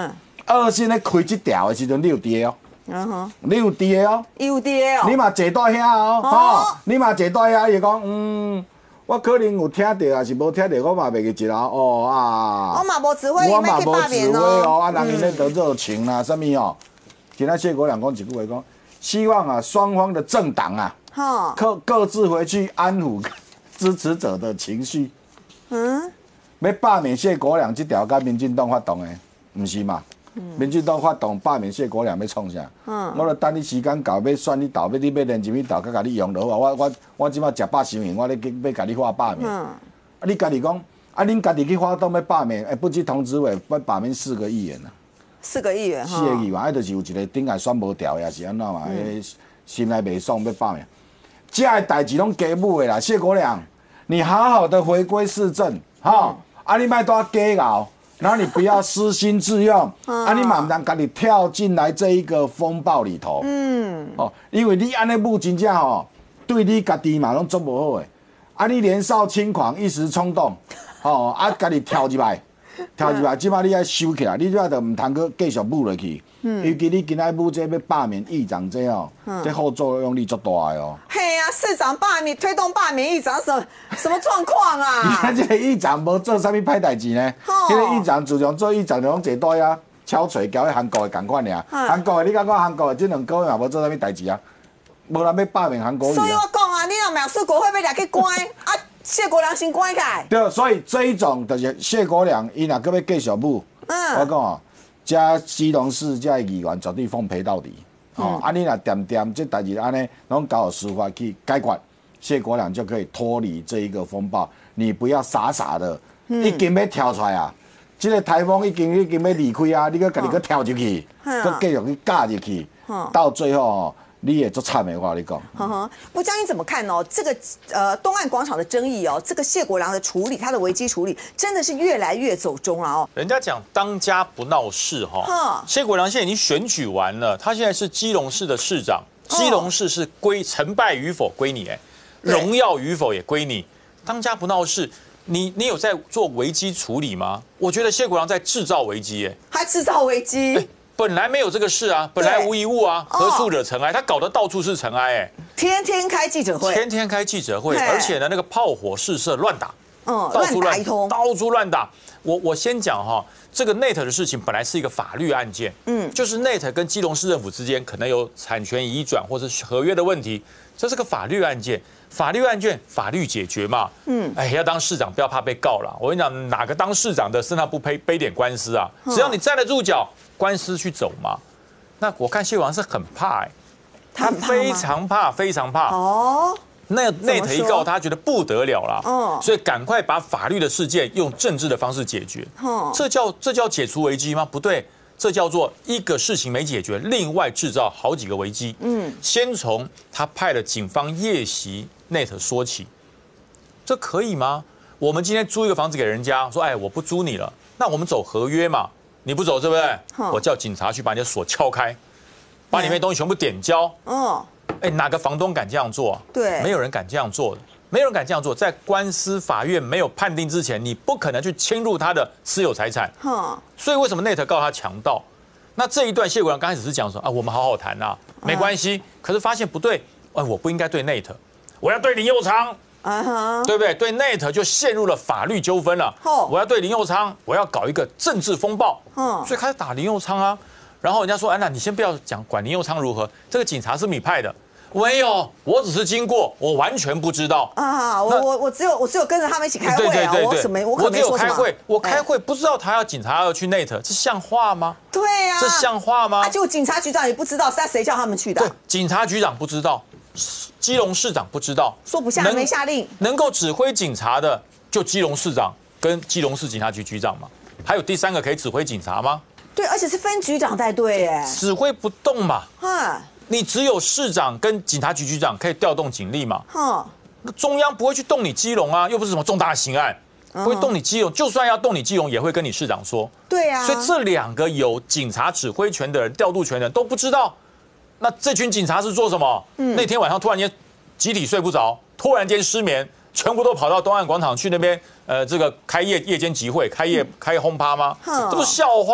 S5: 二线咧开这条的时阵，你有伫哦，嗯哼，你有伫哦，
S1: 有伫哦，
S5: 你嘛坐在遐哦，吼，你嘛坐在遐，伊讲，嗯，我可能有听到，还是无听到，我嘛袂记啦，哦啊，
S1: 我嘛无指挥，
S5: 我嘛无指挥哦，啊，
S1: 嗯
S5: 人咧得热情啦，什么哦，今仔谢国良讲一句话讲，希望啊双方的政党啊，哈，各各自回去安抚支持者的情绪，嗯，要罢免谢国良这条跟民进党发动的，唔是嘛？民进党发动罢免谢国良要创啥？嗯，我著等你时间到，要选你投，要你要连入去投，甲甲你用就好啊！我我我即马食饱伤闲，我咧要甲你发罢免。嗯，啊，你家己讲，啊，恁家己去发动要罢免，哎，不知同志委要罢免四个议员啊。
S1: 四个议员，
S5: 四个议员，啊，就是有一个顶下选无调，也是安怎嘛？嗯、心内袂爽要罢免，这个代志拢假舞的啦。谢国良，你好好的回归市政，哈、哦，嗯、啊，你莫多假搞。然后你不要私心自用，啊，你嘛唔通家己跳进来这一个风暴里头，嗯，哦，因为你安尼舞真正吼，对你家己嘛拢做不好诶，啊，你年少轻狂，一时冲动，哦，啊，家己跳入来，跳入来，即摆你爱收起来，你即摆就唔通去继续舞落去，嗯，尤其你今仔舞这要罢免议长这哦，嗯、这后作用力足大的哦。
S1: 嘿呀、啊，市长罢免推动罢免议长什么什么状况啊？
S5: 你看这个议长无做啥物歹代志呢？这个议长自从做议长就拢坐倒呀，敲锤交去韩国的共款尔。韩国的你讲讲韩国的这两个月也无做啥物代志啊，无人要罢免韩国瑜。
S1: 所以我讲啊，你若描述国会要抓去关啊，谢国良先关起来。
S5: 对，所以这一种就是谢国良，伊若搁要继续舞，嗯，我讲哦，这基隆市这议员绝对奉陪到底。哦，啊，你若点点这代志安尼，拢交由司法去解决，谢国良就可以脱离这一个风暴。你不要傻傻的，嗯、已经要跳出来啊！这个台风已经已经要离开啊，你搁家己搁跳入去，搁继续去架入去，到最后哦。你也做惨的，我跟你讲。
S1: 呵呵，不，江你怎么看哦？这个呃东岸广场的争议哦，这个谢国良的处理，他的危机处理真的是越来越走中了哦。
S3: 人家讲当家不闹事哈、哦，谢国良现在已经选举完了，他现在是基隆市的市长，基隆市是归成败与否归你哎，荣耀与否也归你。当家不闹事，你你有在做危机处理吗？我觉得谢国良在制造危机哎，
S1: 他制造危机。
S3: 本来没有这个事啊，本来无一物啊，何处惹尘埃？他搞得到处是尘埃，哎，
S1: 天天开记者会，
S3: 天天开记者会，而且呢，那个炮火试射乱打，
S1: 嗯，到处乱通，
S3: 到处乱打。我我先讲哈，这个 Net 的事情本来是一个法律案件，嗯，就是 Net 跟基隆市政府之间可能有产权移转或者合约的问题，这是个法律案件，法律案件法律解决嘛，嗯，哎，要当市长不要怕被告了。我跟你讲，哪个当市长的身上不背背点官司啊？只要你站得住脚。官司去走嘛，那我看谢国良是很怕哎、欸，他非常怕，非常怕哦。那 Net 一告他觉得不得了了，哦，所以赶快把法律的事件用政治的方式解决，哦，这叫这叫解除危机吗？不对，这叫做一个事情没解决，另外制造好几个危机。嗯，先从他派了警方夜袭 Net 说起，这可以吗？我们今天租一个房子给人家，说哎我不租你了，那我们走合约嘛。你不走对不对？我叫警察去把你的锁撬开，把里面东西全部点交。哦，哎，哪个房东敢这样做啊？
S1: 对，
S3: 没有人敢这样做的，没有人敢这样做。在官司法院没有判定之前，你不可能去侵入他的私有财产。哼，所以为什么 Net 告他强盗？那这一段谢国良刚开始是讲说啊，我们好好谈啊，没关系。可是发现不对，哎，我不应该对 Net， 我要对林右昌。啊哈，对不对？对 Net 就陷入了法律纠纷了。哦，我要对林右昌，我要搞一个政治风暴。嗯，所以开始打林右昌啊。然后人家说，哎，那你先不要讲管林右昌如何，这个警察是你派的。没有，我只是经过，我完全不知道。
S1: 啊，我我我只有我只有跟着他们一起开会啊。对对对对，我什么我可没说什么。
S3: 我只有开会，我开会不知道他要警察要去 Net， 这像话吗？
S1: 对啊，
S3: 这像话吗？
S1: 啊，结果警察局长也不知道，是谁叫他们去的？
S3: 对，警察局长不知道。基隆市长不知道，
S1: 说不下没下令，
S3: 能够指挥警察的就基隆市长跟基隆市警察局局长嘛，还有第三个可以指挥警察吗？
S1: 对，而且是分局长带队耶，
S3: 指挥不动嘛。哈，你只有市长跟警察局局长可以调动警力嘛。哈，那中央不会去动你基隆啊，又不是什么重大刑案，不会动你基隆，就算要动你基隆，也会跟你市长说。
S1: 对啊，
S3: 所以这两个有警察指挥权的人、调度权的人都不知道。那这群警察是做什么？嗯，那天晚上突然间集体睡不着，突然间失眠，全部都跑到东岸广场去那边，呃，这个开夜夜间集会、开夜开轰趴吗？这不是笑话。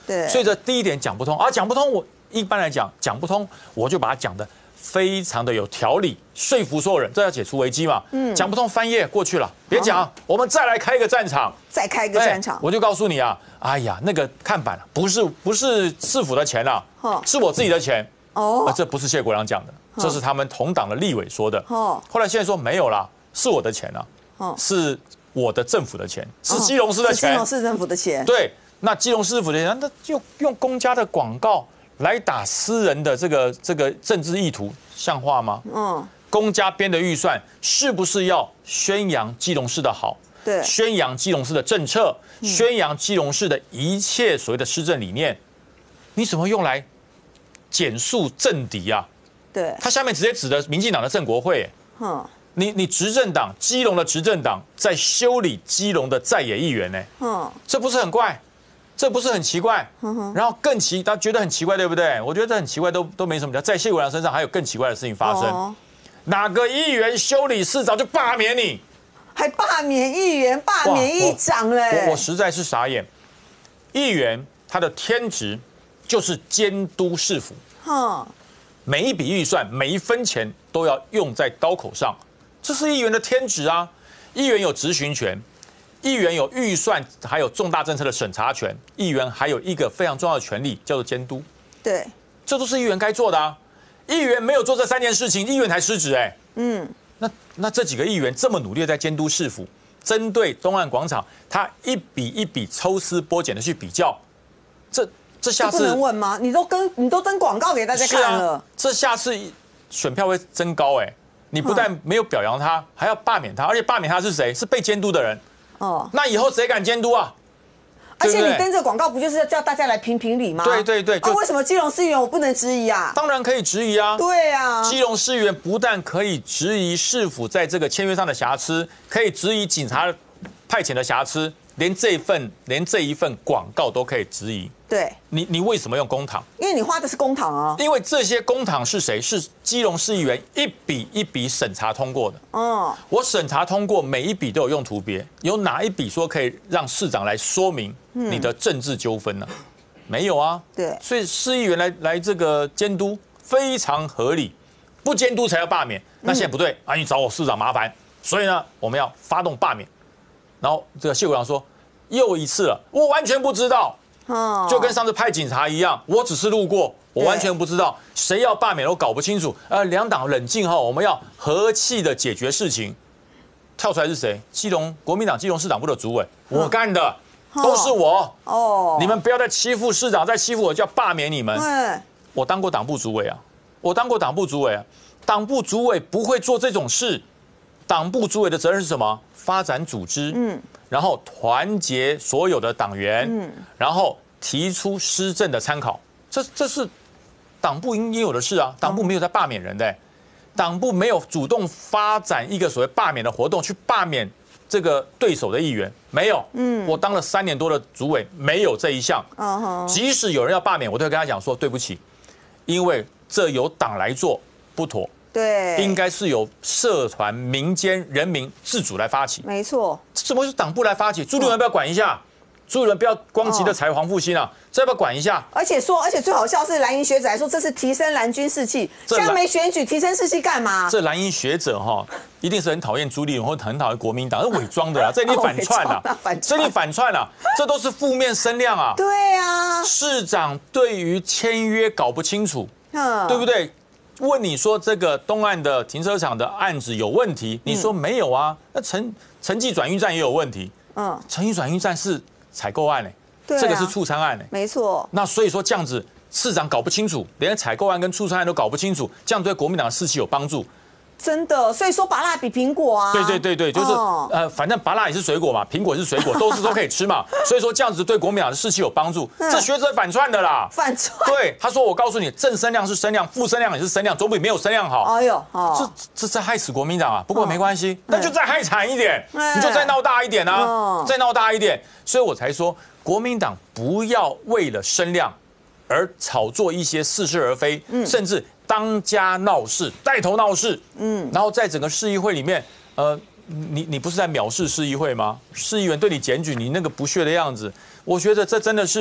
S1: 对，
S3: 所以这第一点讲不通啊，讲不通，我一般来讲讲不通，我就把它讲的非常的有条理，说服所有人，这要解除危机嘛。嗯，讲不通翻页过去了，别讲，我们再来开一个战场，
S1: 再开一个战场，
S3: 我就告诉你啊，哎呀，那个看板不是不是市府的钱啊，是我自己的钱。哦，这不是谢国樑讲的，这是他们同党的立委说的。哦，后来现在说没有啦，是我的钱啊，哦，是我的政府的钱，是基隆市的钱，
S1: 基隆市政府的钱。
S3: 对，那基隆市政府的钱，那就用公家的广告来打私人的这个这个政治意图，像话吗？嗯，公家编的预算是不是要宣扬基隆市的好？
S1: 对，
S3: 宣扬基隆市的政策，宣扬基隆市的一切所谓的施政理念，你怎么用来减速政敌啊？
S1: 对，
S3: 他下面直接指的民进党的正国会，嗯，你你执政党基隆的执政党在修理基隆的在野议员呢，嗯，这不是很怪？这不是很奇怪？然后更奇，他觉得很奇怪，对不对？我觉得这很奇怪，都都没什么。在谢国樑身上还有更奇怪的事情发生，哦、哪个议员修理市长就罢免你，
S1: 还罢免议员、罢免议长嘞！
S3: 我我实在是傻眼。议员他的天职就是监督市府，哼，每一笔预算、每一分钱都要用在刀口上，这是议员的天职啊。议员有质询权。议员有预算，还有重大政策的审查权。议员还有一个非常重要的权利，叫做监督。
S1: 对，
S3: 这都是议员该做的啊。议员没有做这三件事情，议员才失职哎。嗯，那那这几个议员这么努力的在监督市府，针对东岸广场，他一笔一笔抽丝剥茧的去比较，这这下次
S1: 不能问吗？你都跟你都登广告给大家看了，
S3: 啊、这下次选票会增高哎。你不但没有表扬他，还要罢免他，而且罢免他是谁？是被监督的人。哦，那以后谁敢监督啊？
S1: 而且你登这广告不就是要叫大家来评评理吗？
S3: 对对对。
S1: 啊，为什么基隆市议员我不能质疑啊？
S3: 当然可以质疑啊。
S1: 对啊。
S3: 基隆市议员不但可以质疑市府在这个签约上的瑕疵，可以质疑警察派遣的瑕疵，连这一份连这一份广告都可以质疑。
S1: 对。
S3: 你你为什么用公帑？
S1: 因为你花的是公帑啊。
S3: 因为这些公帑是谁？是基隆市议员一笔一笔审查通过的。哦。我审查通过每一笔都有用途别，有哪一笔说可以让市长来说明你的政治纠纷呢？没有啊。
S1: 对。
S3: 所以市议员来来这个监督非常合理，不监督才要罢免。那现在不对啊，你找我市长麻烦，所以呢，我们要发动罢免。然后这个谢国樑说，又一次了，我完全不知道。哦，就跟上次派警察一样，我只是路过，我完全不知道谁要罢免，我搞不清楚。呃，两党冷静哈，我们要和气的解决事情。跳出来是谁？基隆国民党基隆市党部的主委，我干的，都是我。哦，你们不要再欺负市长，再欺负我就要罢免你们。对，我当过党部主委啊，我当过党部主委啊，党部主委不会做这种事。党部主委的责任是什么？发展组织，嗯，然后团结所有的党员，嗯，然后提出施政的参考，这这是党部应应有的事啊。党部没有在罢免人的，党部没有主动发展一个所谓罢免的活动，去罢免这个对手的议员，没有。嗯，我当了三年多的主委，没有这一项。哦，即使有人要罢免，我都会跟他讲说对不起，因为这由党来做不妥。
S1: 对，
S3: 应该是由社团、民间、人民自主来发起。
S1: 没错，
S3: 怎么是党部来发起？朱立伦要不要管一下？朱立伦不要光急的踩黄复兴啊，这要不要管一下？
S1: 而且说，而且最好笑是蓝营学者还说这是提升蓝军士气，现在没选举，提升士气干嘛？
S3: 这蓝营学者哈，一定是很讨厌朱立伦或很讨厌国民党，是伪装的啦，这一定反串啦，这一定反串啦，这都是负面声量啊。
S1: 对啊，
S3: 市长对于签约搞不清楚，嗯，对不对？问你说这个东岸的停车场的案子有问题，你说没有啊？那城城际转运站也有问题，嗯，城际转运站是采购案嘞，
S1: 对，
S3: 这个是促参案嘞，
S1: 没错。
S3: 那所以说这样子，市长搞不清楚，连采购案跟促参案都搞不清楚，这样对国民党的士气有帮助。
S1: 真的，所以说芭乐比苹果啊。
S3: 对对对对，就是、哦、呃，反正芭乐也是水果嘛，苹果也是水果，都是都可以吃嘛。所以说这样子对国民党的士气有帮助。嗯、这学者反串的啦，
S1: 反串。
S3: 对，他说我告诉你，正声量是声量，负声量也是声量，总比没有声量好。
S1: 哎呦，哦、
S3: 这这在害死国民党啊！不过没关系，那、哦、就再害惨一点，嗯、你就再闹大一点啊，哦、再闹大一点。所以我才说，国民党不要为了声量而炒作一些似是而非，嗯、甚至。当家闹事，带头闹事，嗯，然后在整个市议会里面，呃，你你不是在藐视市议会吗？市议员对你检举，你那个不屑的样子，我觉得这真的是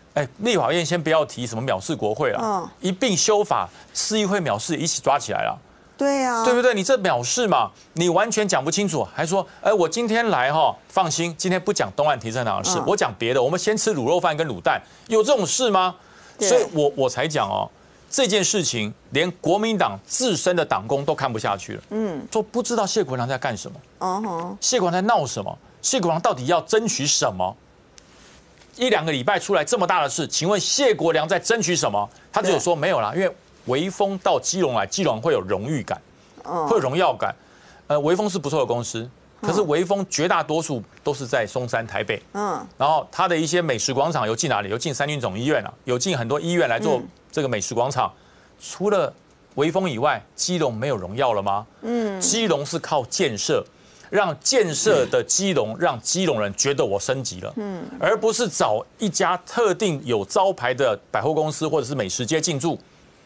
S3: 哎，立法院先不要提什么藐视国会了，嗯，一并修法，市议会藐视一起抓起来了。
S1: 对啊，
S3: 对不对？你这藐视嘛，你完全讲不清楚，还说，哎，我今天来哈，放心，今天不讲东岸停车场的事，嗯、我讲别的，我们先吃卤肉饭跟卤蛋，有这种事吗？所以我我才讲哦，这件事情连国民党自身的党工都看不下去了，嗯，都不知道谢国良在干什么，哦吼，谢国良在闹什么？谢国良到底要争取什么？一两个礼拜出来这么大的事，请问谢国良在争取什么？他只有说没有啦，因为微风到基隆来，基隆会有荣誉感，会有荣耀感。呃，微风是不错的公司，可是微风绝大多数都是在松山、台北，嗯，然后它的一些美食广场有进哪里？有进三军总医院啊，有进很多医院来做这个美食广场。除了微风以外，基隆没有荣耀了吗？嗯，基隆是靠建设。让建设的基隆，让基隆人觉得我升级了，嗯，而不是找一家特定有招牌的百货公司或者是美食街进驻。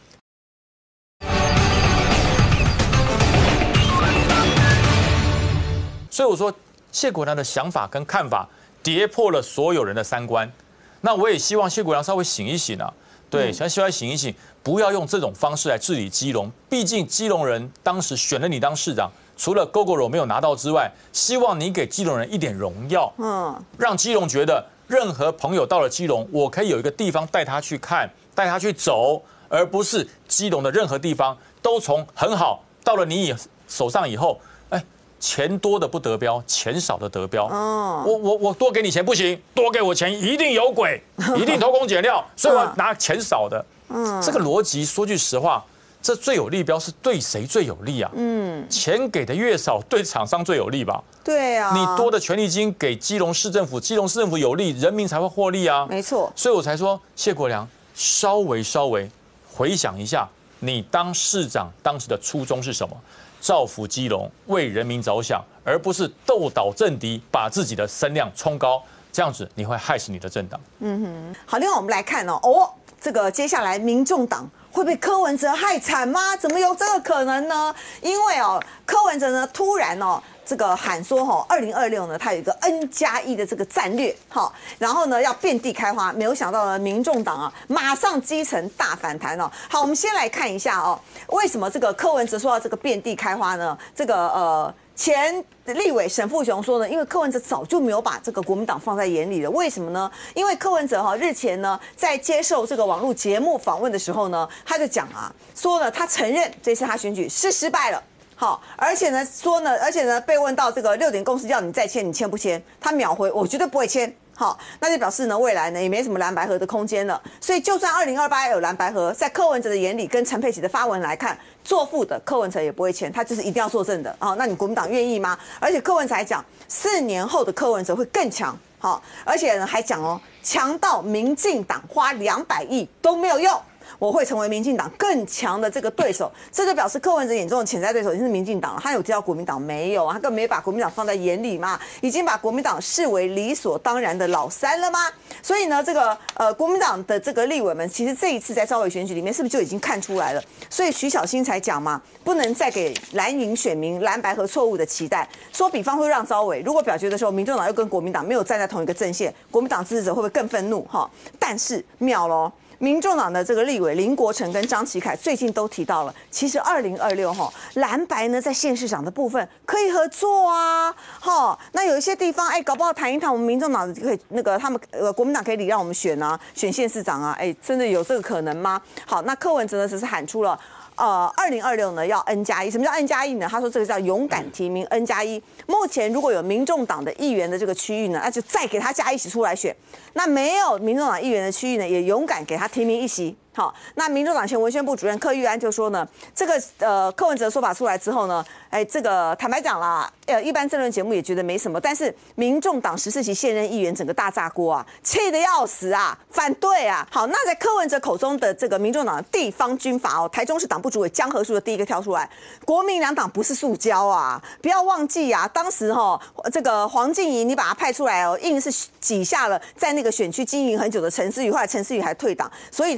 S3: 所以我说，谢国良的想法跟看法跌破了所有人的三观。那我也希望谢国良稍微醒一醒啊，对，想希望醒一醒，不要用这种方式来治理基隆。毕竟基隆人当时选了你当市长。除了 Gogoro 没有拿到之外，希望你给基隆人一点荣耀，嗯，让基隆觉得任何朋友到了基隆，我可以有一个地方带他去看，带他去走，而不是基隆的任何地方都从很好到了你手上以后，哎，钱多的不得标，钱少的得标。哦，我我我多给你钱不行，多给我钱一定有鬼，一定偷工减料，所以我拿钱少的。嗯，这个逻辑说句实话。这最有利标是对谁最有利啊？嗯，钱给的越少，对厂商最有利吧？
S1: 对啊，
S3: 你多的权利金给基隆市政府，基隆市政府有利，人民才会获利啊。
S1: 没错，
S3: 所以我才说谢国良稍微稍微回想一下，你当市长当时的初衷是什么？造福基隆，为人民着想，而不是斗倒政敌，把自己的声量冲高，这样子你会害死你的政党。嗯
S1: 哼，好，另外我们来看哦，哦，这个接下来民众党。会被柯文哲害惨吗？怎么有这个可能呢？因为哦，柯文哲呢突然哦，这个喊说哈，二零二六呢，他有一个 N 加一的这个战略，哈，然后呢要遍地开花。没有想到呢，民众党啊，马上基层大反弹哦。好，我们先来看一下哦，为什么这个柯文哲说到这个遍地开花呢？这个呃。前立委沈富雄说呢，因为柯文哲早就没有把这个国民党放在眼里了。为什么呢？因为柯文哲哈日前呢在接受这个网络节目访问的时候呢，他就讲啊，说呢他承认这次他选举是失败了。好，而且呢说呢，而且呢被问到这个六点共识要你再签，你签不签？他秒回，我绝对不会签。好，那就表示呢，未来呢也没什么蓝白合的空间了。所以，就算二零二八有蓝白合，在柯文哲的眼里，跟陈佩琪的发文来看，做副的柯文哲也不会签，他就是一定要做正的啊、哦。那你国民党愿意吗？而且柯文哲还讲，四年后的柯文哲会更强。好，而且呢还讲哦，强到民进党花两百亿都没有用。我会成为民进党更强的这个对手，这就表示柯文哲眼中的潜在对手已经是民进党了。他有提到国民党没有？他根本没把国民党放在眼里嘛，已经把国民党视为理所当然的老三了吗？所以呢，这个呃国民党的这个立委们，其实这一次在召委选举里面，是不是就已经看出来了？所以徐小新才讲嘛，不能再给蓝营选民蓝白合错误的期待。说比方说让召委，如果表决的时候，民众党又跟国民党没有站在同一个阵线，国民党支持者会不会更愤怒？哈，但是妙咯。民众党的这个立委林国成跟张启凯最近都提到了，其实二零二六哈蓝白呢在县市长的部分可以合作啊，哈，那有一些地方哎搞不好谈一谈，我们民众党可以那个他们呃国民党可以礼让我们选啊，选县市长啊，哎真的有这个可能吗？好，那柯文哲呢只是喊出了。呃，二零二六呢要 N 加一，什么叫 N 加一呢？他说这个叫勇敢提名 N 加一。目前如果有民众党的议员的这个区域呢，那就再给他加一席出来选。那没有民众党议员的区域呢，也勇敢给他提名一席。好，那民众党前文宣部主任柯玉安就说呢，这个呃柯文哲说法出来之后呢，哎，这个坦白讲啦，呃，一般政论节目也觉得没什么，但是民众党十四席现任议员整个大炸锅啊，气得要死啊，反对啊。好，那在柯文哲口中的这个民众党的地方军阀哦，台中市党部主委江和树的第一个跳出来，国民两党不是塑胶啊，不要忘记啊，当时哈、哦、这个黄静怡你把他派出来哦，硬是挤下了在那个选区经营很久的陈思宇，后来陈思宇还退党，所以他跟这个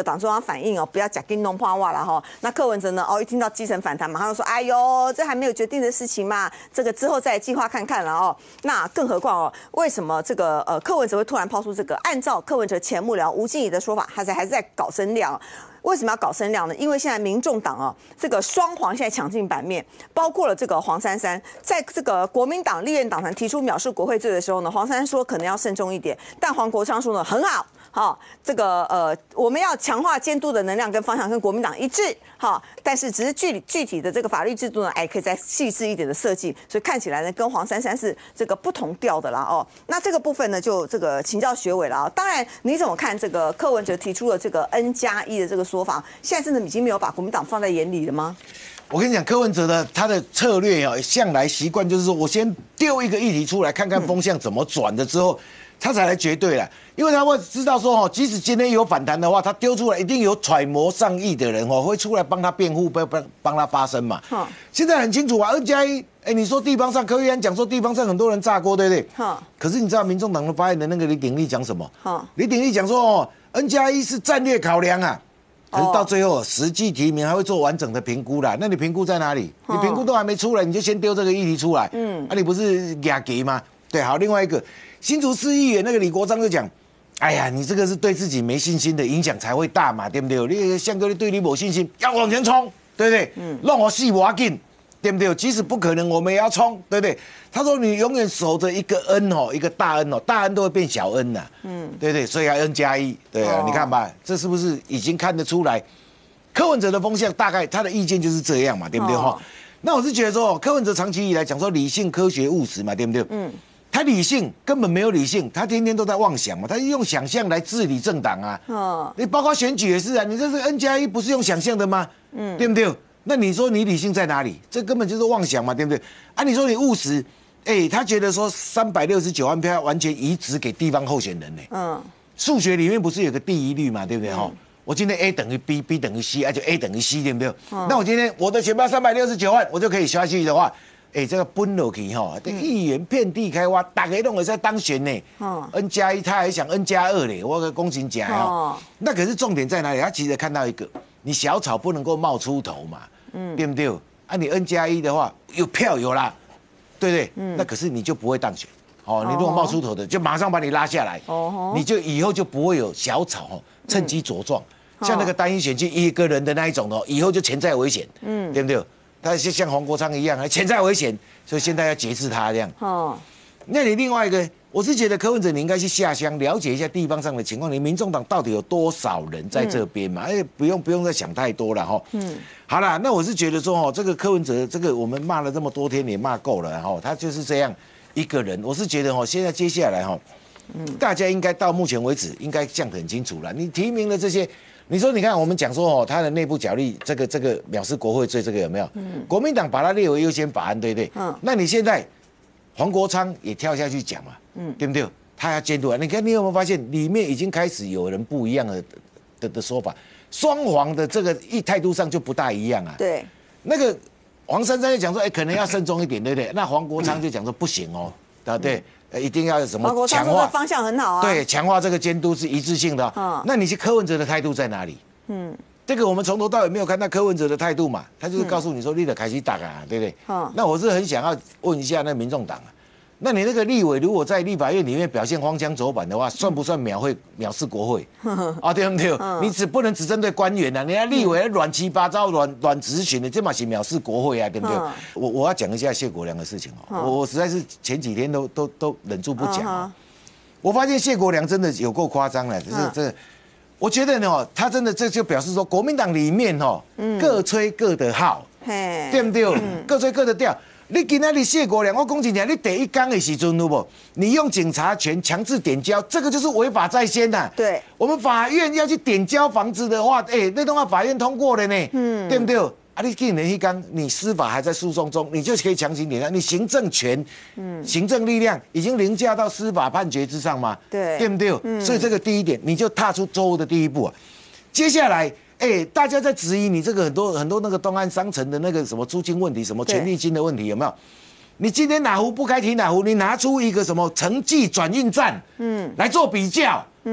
S1: 个党中央反应哦，不要假给弄破袜了哈。那柯文哲呢，哦，一听到基层反弹，马上就说，哎呦，这还没有决定的事情嘛，这个之后再计划看看了哦。那更何况哦，为什么这个呃柯文哲会突然抛出这个？按照柯文哲前幕僚吴欣怡的说法，他在还是在搞声量。为什么要搞声量呢？因为现在民众党哦，这个双黄现在抢进版面，包括了这个黄珊珊，在这个国民党立院党团提出藐视国会罪的时候呢，黄珊珊说可能要慎重一点，但黄国昌说呢很好。好，这个呃，我们要强化监督的能量跟方向跟国民党一致，好，但是只是具具体的这个法律制度呢，哎，可以再细致一点的设计，所以看起来呢，跟黄珊珊是这个不同调的啦哦。那这个部分呢，就这个请教学委了啊。当然，你怎么看这个柯文哲提出了这个 N 加一的这个说法？现在真的已经没有把国民党放在眼里了吗？
S2: 我跟你讲，柯文哲的他的策略啊，向来习惯就是说我先丢一个议题出来，看看风向怎么转的之后。他才来绝对了，因为他会知道说，哦，即使今天有反弹的话，他丢出来一定有揣摩上意的人哦，会出来帮他辩护，帮帮帮他发声嘛。嗯，现在很清楚啊，二加一，哎，你说地方上，柯玉安讲说地方上很多人炸锅，对不对？嗯。可是你知道民众党的发言人那个李鼎立讲什么？嗯。李鼎立讲说，哦 ，N 加一是战略考量啊，可是到最后实际提名还会做完整的评估啦。那你评估在哪里？你评估都还没出来，你就先丢这个议题出来。嗯。啊，你不是压给吗？对，好，另外一个。新竹市议员那个李国章就讲，哎呀，你这个是对自己没信心的影响才会大嘛，对不对？你向哥你对你没信心，要往前冲，对不对？嗯，让我死我紧，对不对？即使不可能，我们也要冲，对不对？他说你永远守着一个 N 哦，一个大 N 哦，大 N 都会变小 N 呐、啊，嗯，对不对？所以要 N 加一，对啊，哦、你看吧，这是不是已经看得出来？柯文哲的风向大概他的意见就是这样嘛，对不对？哈、哦，那我是觉得说，柯文哲长期以来讲说理性、科学、务实嘛，对不对？嗯。他理性根本没有理性，他天天都在妄想嘛，他用想象来治理政党啊。哦，你包括选举也是啊，你这是 N 加一不是用想象的吗？嗯，对不对？那你说你理性在哪里？这根本就是妄想嘛，对不对？啊，你说你务实，哎、欸，他觉得说三百六十九万票完全移植给地方候选人呢、欸。嗯，数学里面不是有个第一律嘛，对不对？哈、嗯，我今天 A 等于 B，B 等于 C， 啊就 A 等于 C， 对不对？嗯、那我今天我的选票三百六十九万，我就可以下去的话。哎、欸，这个分落去哈，这议员遍地开花，大家都会在当选呢。哦 ，N 加一，他还想 N 加二嘞，我个公斤讲哦。那可是重点在哪里？他其实看到一个，你小草不能够冒出头嘛，嗯，对不对？啊，你 N 加一的话，有票有啦，对不对？嗯，那可是你就不会当选。哦，你如果冒出头的，就马上把你拉下来。哦，你就以后就不会有小草哦，趁机茁壮。嗯、像那个单一选区一个人的那一种哦，以后就潜在危险。嗯，对不对？他是像黄国昌一样，还潜在危险，所以现在要节制他这样。哦，那你另外一个，我是觉得柯文哲你应该去下乡了解一下地方上的情况，你民众党到底有多少人在这边嘛？哎、嗯，不用不用再想太多了哈。嗯，好啦，那我是觉得说哦，这个柯文哲这个我们骂了这么多天也骂够了哈，他就是这样一个人。我是觉得哦，现在接下来哈，嗯，大家应该到目前为止应该讲得很清楚了。你提名了这些。你说，你看，我们讲说哦，他的内部角力，这个这个藐视国会罪，这个有没有？嗯，国民党把它列为优先法案，对不对？嗯，那你现在黄国昌也跳下去讲嘛，嗯，对不对？他要监督啊。你看，你有没有发现里面已经开始有人不一样的的的说法？双黄的这个一态度上就不大一样啊。对，那个黄珊珊就讲说，哎、欸，可能要慎重一点，对不对？那黄国昌就讲说不行哦，对不对？一定要有什么强化？
S1: 方向很好啊。
S2: 对，强化这个监督是一致性的、哦。嗯，那你是柯文哲的态度在哪里？嗯，这个我们从头到尾没有看到柯文哲的态度嘛，他就是告诉你说你得开始打啊，对不对？嗯，那我是很想要问一下那民众党啊，那你那个立委如果在立法院里面表现荒腔走板的话，算不算藐会藐视国会？啊，对不对？你只不能只针对官员啊，你那立委乱七八糟、乱乱质询的，这嘛是藐视国会啊，对不对？我我要讲一下谢国良的事情哦，我我实在是前几天都都都忍住不讲哦。我发现谢国良真的有够夸张了，就是这个，我觉得呢，他真的这就表示说，国民党里面哦，各吹各的号，对不对？各吹各的调。你今天你谢国良，我讲真正，你第一刚的时阵，有无？你用警察权强制点交，这个就是违法在先呐、啊。对，我们法院要去点交房子的话，哎、欸，那都要法院通过的呢，嗯，对不对？啊，你今年一刚，你司法还在诉讼中，你就可以强行点交，你行政权，嗯，行政力量已经凌驾到司法判决之上嘛，对，对不对？嗯，所以这个第一点，你就踏出错误的第一步啊。接下来。哎、欸，大家在质疑你这个很多很多那个东岸商城的那个什么租金问题，什么权利金的问题有没有？你今天哪壶不开提哪壶，你拿出一个什么城际转运站，嗯，来做比较，嗯，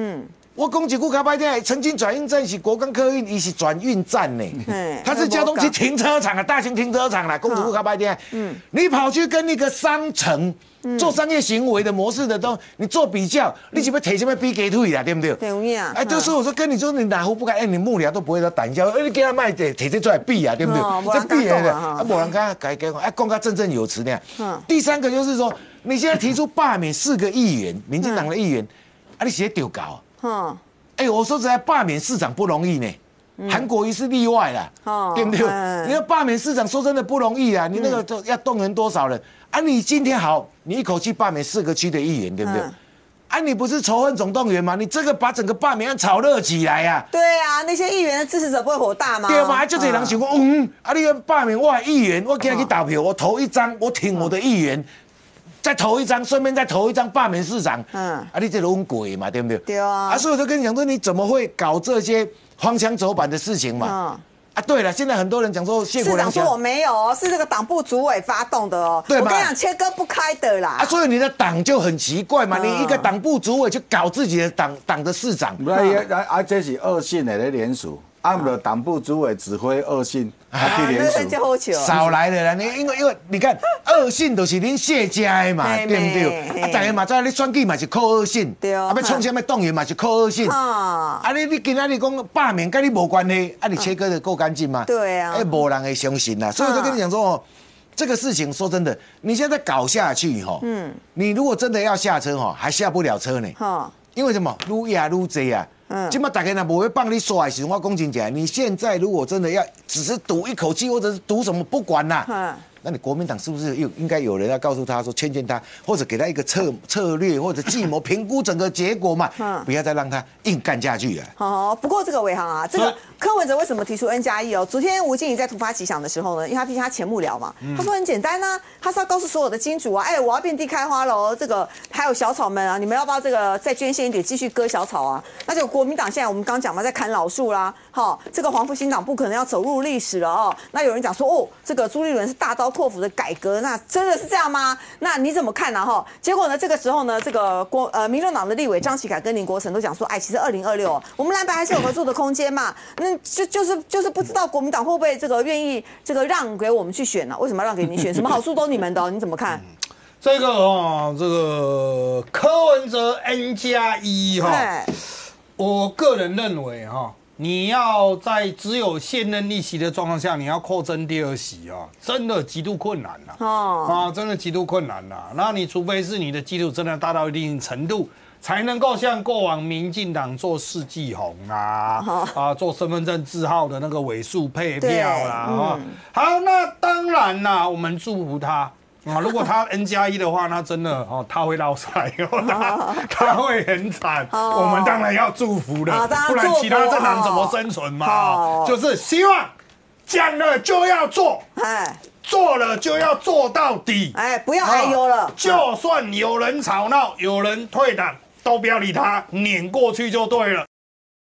S2: 我讲一句较歹听，曾经转运站是国光客运，伊是转运站呢，它是交通区停车场啊，大型停车场啦，讲一句较歹听，嗯，你跑去跟那个商城。做商业行为的模式的都，你做比较，你是不是提什么比给退啦，对不对？
S1: 对呀。
S2: 哎，就是我说跟你说，你哪壶不开，哎，你幕僚都不会说胆小，哎，你给他卖的提这出来比啊，对不对？这比的，啊，某人刚改改，哎，讲他振振有词那样。嗯。第三个就是说，你现在提出罢免四个议员，民进党的议员，啊，你写丢稿。嗯。哎，我说实在，罢免市长不容易呢。韩国瑜是例外啦，哦、对不对？嗯、你要罢免市长，说真的不容易啊！你那个都要动员多少人啊？你今天好，你一口气罢免四个区的议员，对不对？嗯、啊，你不是仇恨总动员吗？你这个把整个罢免案炒热起来呀、啊！
S1: 对啊，那些议员的支持者不会火大吗？
S2: 对嘛，就这人想说，嗯，啊，你要罢免我的议员，我今天去投票，我投一张，我挺我的议员。再投一张，顺便再投一张罢免市长。嗯，啊，你这种鬼嘛，对不对？
S1: 对啊。啊，
S2: 所以我就跟你讲说，你怎么会搞这些荒腔走板的事情嘛？嗯。啊，对了，现在很多人讲说谢国良
S1: 市长说我没有哦，是这个党部主委发动的哦。
S2: 对吧？
S1: 我跟你讲，切割不开的啦。
S2: 啊，所以你的党就很奇怪嘛，嗯、你一个党部主委去搞自己的党党的市长，
S5: 不是啊啊，这是恶性的咧联署。按了党部主委指挥恶性，他去联署，
S2: 少来的啦！你因为因为你看恶性都是恁谢家的嘛，对不对？啊，大家嘛知道你选举嘛是靠恶性，对啊，要创什么动员嘛是靠恶性。啊，你你今仔日讲罢免跟你无关系，啊，你切割的够干净吗？
S1: 对啊，
S2: 哎，无人会相信啦。所以我就跟你讲说哦，这个事情说真的，你现在搞下去哈，嗯，你如果真的要下车哈，还下不了车呢。哈，因为什么？愈压愈济啊。嗯，今嘛大家呢不会帮你刷的时候，我讲真正，你现在如果真的要只是赌一口气，或者是赌什么不管啦、啊，那你国民党是不是有应该有人要告诉他说劝劝他，或者给他一个策策略或者计谋评估整个结果嘛，嗯、不要再让他硬干下去啊。
S1: 好，不过这个伟航啊，这个柯文哲为什么提出 N 加一哦？昨天吴欣怡在突发奇想的时候呢，因为他毕竟他前幕僚嘛，嗯、他说很简单啊，他是要告诉所有的金主啊，哎，我要遍地开花喽，这个还有小草们啊，你们要不要这个再捐献一点，继续割小草啊？那就国民党现在我们刚讲嘛，在砍老树啦，好，这个黄复兴党不可能要走入历史了哦。那有人讲说哦，这个朱立伦是大刀阔斧的改革，那真的是这样吗？那你怎么看呢？哈，结果呢，这个时候呢，这个国呃民众党的立委张启凯跟林国成都讲说，哎，其实二零二六我们蓝白还是有合作的空间嘛。那就就是就是不知道国民党会不会这个愿意这个让给我们去选呢、啊？为什么要让给你选？什么好处都你们的、哦，你怎么看？
S4: 这个哦，这个柯文哲 N 加一哈，我个人认为哈，你要在只有现任一席的状况下，你要扩增第二席啊，真的极度困难呐、啊。哦，啊，真的极度困难呐、啊。那你除非是你的基础真的大到一定程度，才能够像过往民进党做世纪红啊，哦、啊，做身份证字号的那个尾数配票啦。嗯、好，那当然啦，我们祝福他。啊，如果他 N 加一的话，那真的哦，他会落赛哦，他他会很惨。我们当然要祝福的，不然其他政党怎么生存嘛？就是希望讲了就要做，哎，做了就要做到底，
S1: 哎，不要还有了。
S4: 就算有人吵闹，有人退党，都不要理他，碾过去就对了。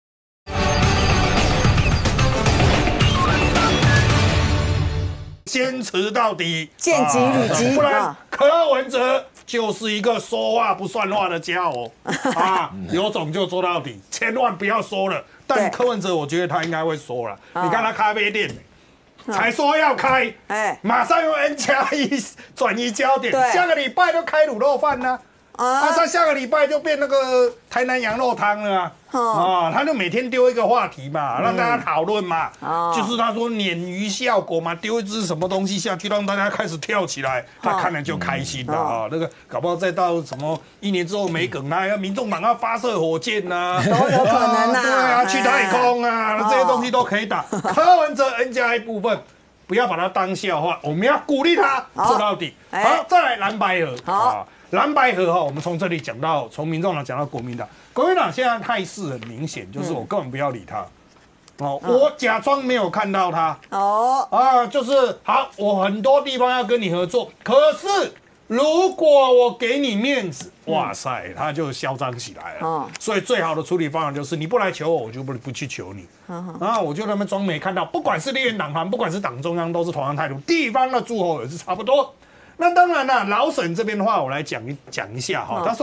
S4: 坚持到底，
S1: 见机履机，
S4: 不然柯文哲就是一个说话不算话的家伙啊！有种就做到底，千万不要说了。但柯文哲，我觉得他应该会说了。你看他咖啡店，才说要开，哎，马上用 N 加一转移焦点，下个礼拜就开卤肉饭呢。啊，他下个礼拜就变那个台南羊肉汤了啊！啊，他就每天丢一个话题嘛，让大家讨论嘛。哦，就是他说鲶鱼效果嘛，丢一只什么东西下去，让大家开始跳起来，他看了就开心了啊。那个搞不好再到什么一年之后没梗啊，要民众党要发射火箭呐，
S1: 都有可能啊。
S4: 对啊，去太空啊，这些东西都可以打。柯文哲 N 加一部分，不要把它当笑话，我们要鼓励他做到底。好，再来蓝白合。好。蓝白合哈，我们从这里讲到，从民众党讲到国民党，国民党现在态势很明显，就是我根本不要理他，哦，我假装没有看到他，哦，啊，就是好，我很多地方要跟你合作，可是如果我给你面子，哇塞，他就嚣张起来了，哦，所以最好的处理方法就是你不来求我，我就不不去求你，然后我就那么装没看到，不管是立院党团，不管是党中央，都是同样态度，地方的诸侯也是差不多。那当然啦，老沈这边的话，我来讲一讲一下哈。他说，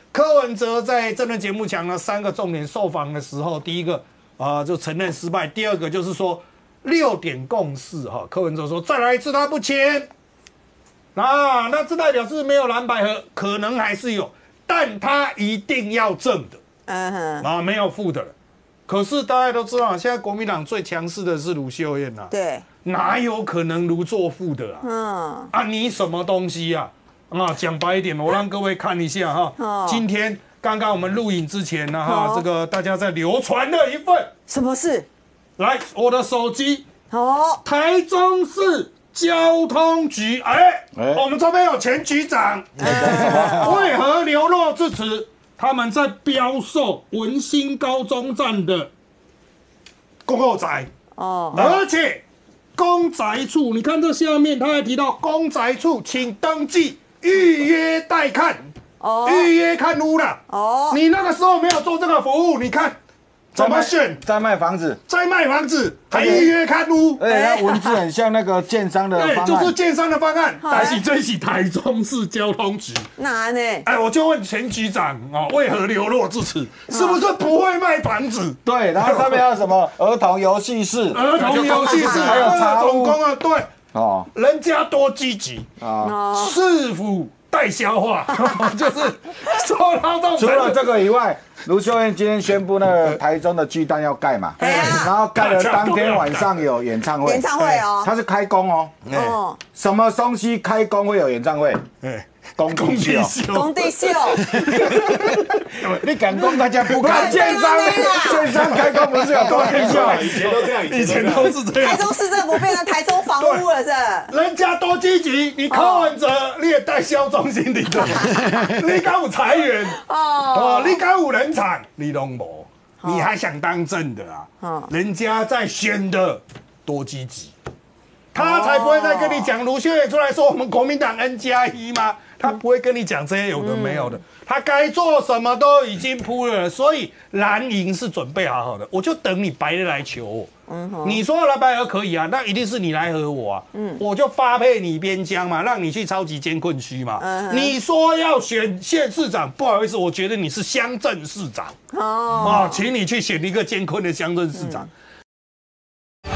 S4: 柯文哲在这轮节目讲了三个重点受访的时候，第一个啊、呃、就承认失败，第二个就是说六点共识哈，柯文哲说再来一次他不签，啊，那这代表是没有蓝白合，可能还是有，但他一定要正的，嗯哼，啊没有负的了。可是大家都知道，现在国民党最强势的是卢秀燕呐、啊，
S1: 对，
S4: 哪有可能卢做副的啊？嗯，啊你什么东西啊？啊，讲白一点，我让各位看一下哈。哦、今天刚刚我们录影之前呢，哈，哦、这个大家在流传的一份
S1: 什么事？
S4: 来，我的手机。哦，台中市交通局，哎，哎我们这边有前局长，哎、为何流落至此？他们在标售文心高中站的公共宅。哦，而且公宅处，你看这下面，他还提到公宅处，请登记。预约带看，哦，预约看屋了，哦，你那个时候没有做这个服务，你看怎么选？
S5: 在卖房子，
S4: 在卖房子，还预约看屋，
S5: 哎，那文字很像那个建商的方案，
S4: 对，就是建商的方案。但是这是台中市交通局，
S1: 哪呢？
S4: 哎，我就问前局长哦，为何流落至此？是不是不会卖房子？
S5: 对，然后上面还有什么儿童游戏室、
S4: 儿童游戏室，
S5: 还有茶屋，
S4: 总共啊，对。哦，人家多积极啊，市府代消化，就是说到这种。
S5: 除了这个以外，卢秀燕今天宣布那个台中的巨蛋要盖嘛，然后盖了当天晚上有演唱会，
S1: 演唱会哦，
S5: 它是开工哦，哦，什么东西开工会有演唱会？工地秀，
S1: 工地秀，
S5: 你敢讲大家不敢？建商，建商开工不是有工地秀？
S6: 以前都这样，
S4: 以前都是这样。
S1: 台中市政府变成台中房屋了，是？
S4: 人家多积极，你柯文哲你也代销中心里头，你敢有裁员哦？你敢有人才，你都没，你还想当正的啊？人家在选的多积极，他才不会再跟你讲卢秀燕出来说我们国民党 N 加一吗？他不会跟你讲这些有的没有的，嗯、他该做什么都已经铺了，所以蓝营是准备好好的，我就等你白的来求我。嗯、你说蓝白合可以啊，那一定是你来和我啊，嗯、我就发配你边疆嘛，让你去超级艰困区嘛。嗯、你说要选县市长，不好意思，我觉得你是乡镇市长哦，啊，请你去选一个艰困的乡镇市长。嗯、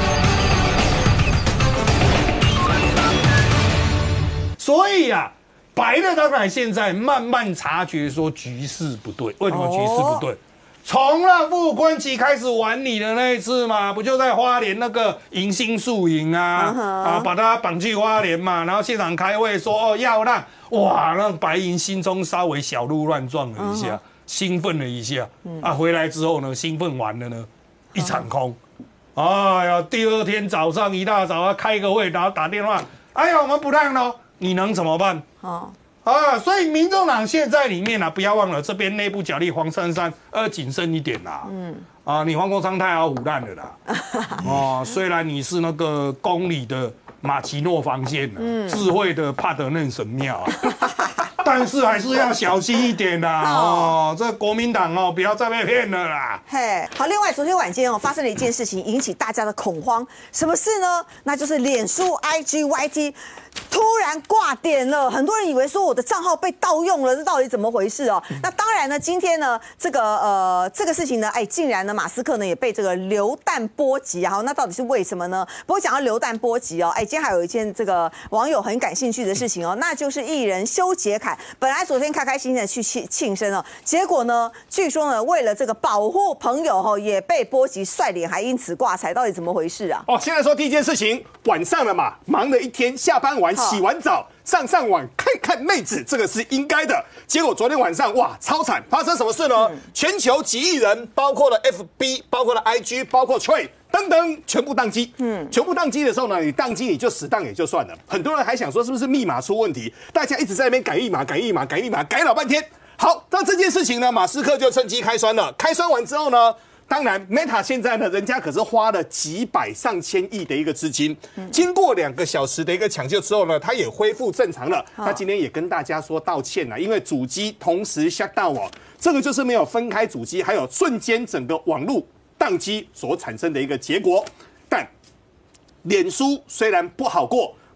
S4: 所以呀、啊。白的当然现在慢慢察觉说局势不对，为什么局势不对？从那傅昆萁开始玩你的那一次嘛，不就在花莲那个迎新宿营啊， uh huh. 啊，把他绑去花莲嘛，然后现场开会说哦要让哇，让白银心中稍微小鹿乱撞了一下， uh huh. 兴奋了一下，啊，回来之后呢，兴奋完了呢，一场空，哎呀，第二天早上一大早啊开个会，然后打电话，哎呀，我们不让了。你能怎么办？哦啊，所以民众党现在里面啊，不要忘了这边内部角力，黄珊珊要谨慎一点啦。嗯啊，你黄国昌太要唬烂了啦。哦，虽然你是那个公理的马奇诺防线、啊，嗯、智慧的帕德嫩神庙啊，但是还是要小心一点啦。哦，这国民党哦，不要再被骗了啦。
S1: 嘿，好，另外昨天晚间哦，发生了一件事情，引起大家的恐慌。什么事呢？那就是脸书、I G、Y T。突然挂点了，很多人以为说我的账号被盗用了，这到底怎么回事哦？那当然呢，今天呢，这个呃这个事情呢，哎，竟然呢，马斯克呢也被这个流弹波及啊，那到底是为什么呢？不过讲到流弹波及哦，哎，今天还有一件这个网友很感兴趣的事情哦，那就是艺人修杰楷，本来昨天开开心心的去庆庆生哦，结果呢，据说呢，为了这个保护朋友哦，也被波及，帅脸还因此挂彩，到底怎么回事啊？
S6: 哦，现在说第一件事情，晚上了嘛，忙了一天，下班完洗完澡。上上网看看妹子，这个是应该的。结果昨天晚上哇，超惨！发生什么事呢？嗯、全球几亿人，包括了 F B， 包括了 I G， 包括 Trade 等等，全部宕机。嗯，全部宕机的时候呢，你宕机你就死宕也就算了，很多人还想说是不是密码出问题，大家一直在那边改密码、改密码、改密码，改老半天。好，那这件事情呢，马斯克就趁机开酸了。开酸完之后呢？当然 ，Meta 现在呢，人家可是花了几百上千亿的一个资金，经过两个小时的一个抢救之后呢，它也恢复正常了。他今天也跟大家说道歉了，因为主机同时 shut down 哦，这个就是没有分开主机，还有瞬间整个网络宕机所产生的一个结果。但脸书虽然不好过。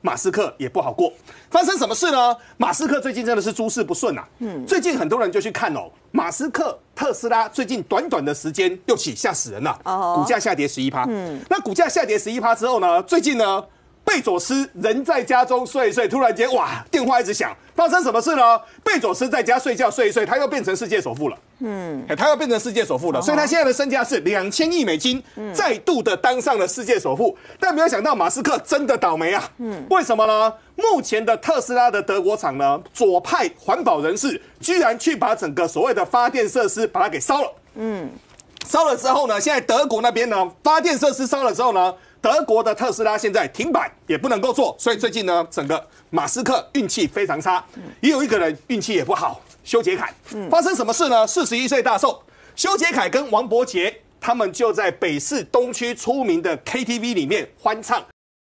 S6: 马斯克也不好过。发生什么事呢？马斯克最近真的是诸事不顺啊。嗯，最近很多人就去看哦，马斯克特斯拉最近短短的时间又起，吓死人了，股价下跌十一趴。嗯，那股价下跌十一趴之后呢，最近呢？贝佐斯人在家中睡一睡，突然间哇，电话一直响，发生什么事呢？贝佐斯在家睡觉睡一睡，他又变成世界首富了。嗯，欸、他又变成世界首富了，所以他现在的身价是两千亿美金，再度的当上了世界首富。但没有想到马斯克真的倒霉啊！嗯，为什么呢？目前的特斯拉的德国厂呢，左派环保人士居然去把整个所谓的发电设施把它给烧了。嗯，烧了之后呢，现在德国那边呢，发电设施烧了之后呢。德国的特斯拉现在停摆，也不能够做，所以最近呢，整个马斯克运气非常差，也有一个人运气也不好，修杰楷。发生什么事呢？四十一岁大寿，修杰楷跟王伯杰他们就在北市东区出名的 K T V 里面欢唱。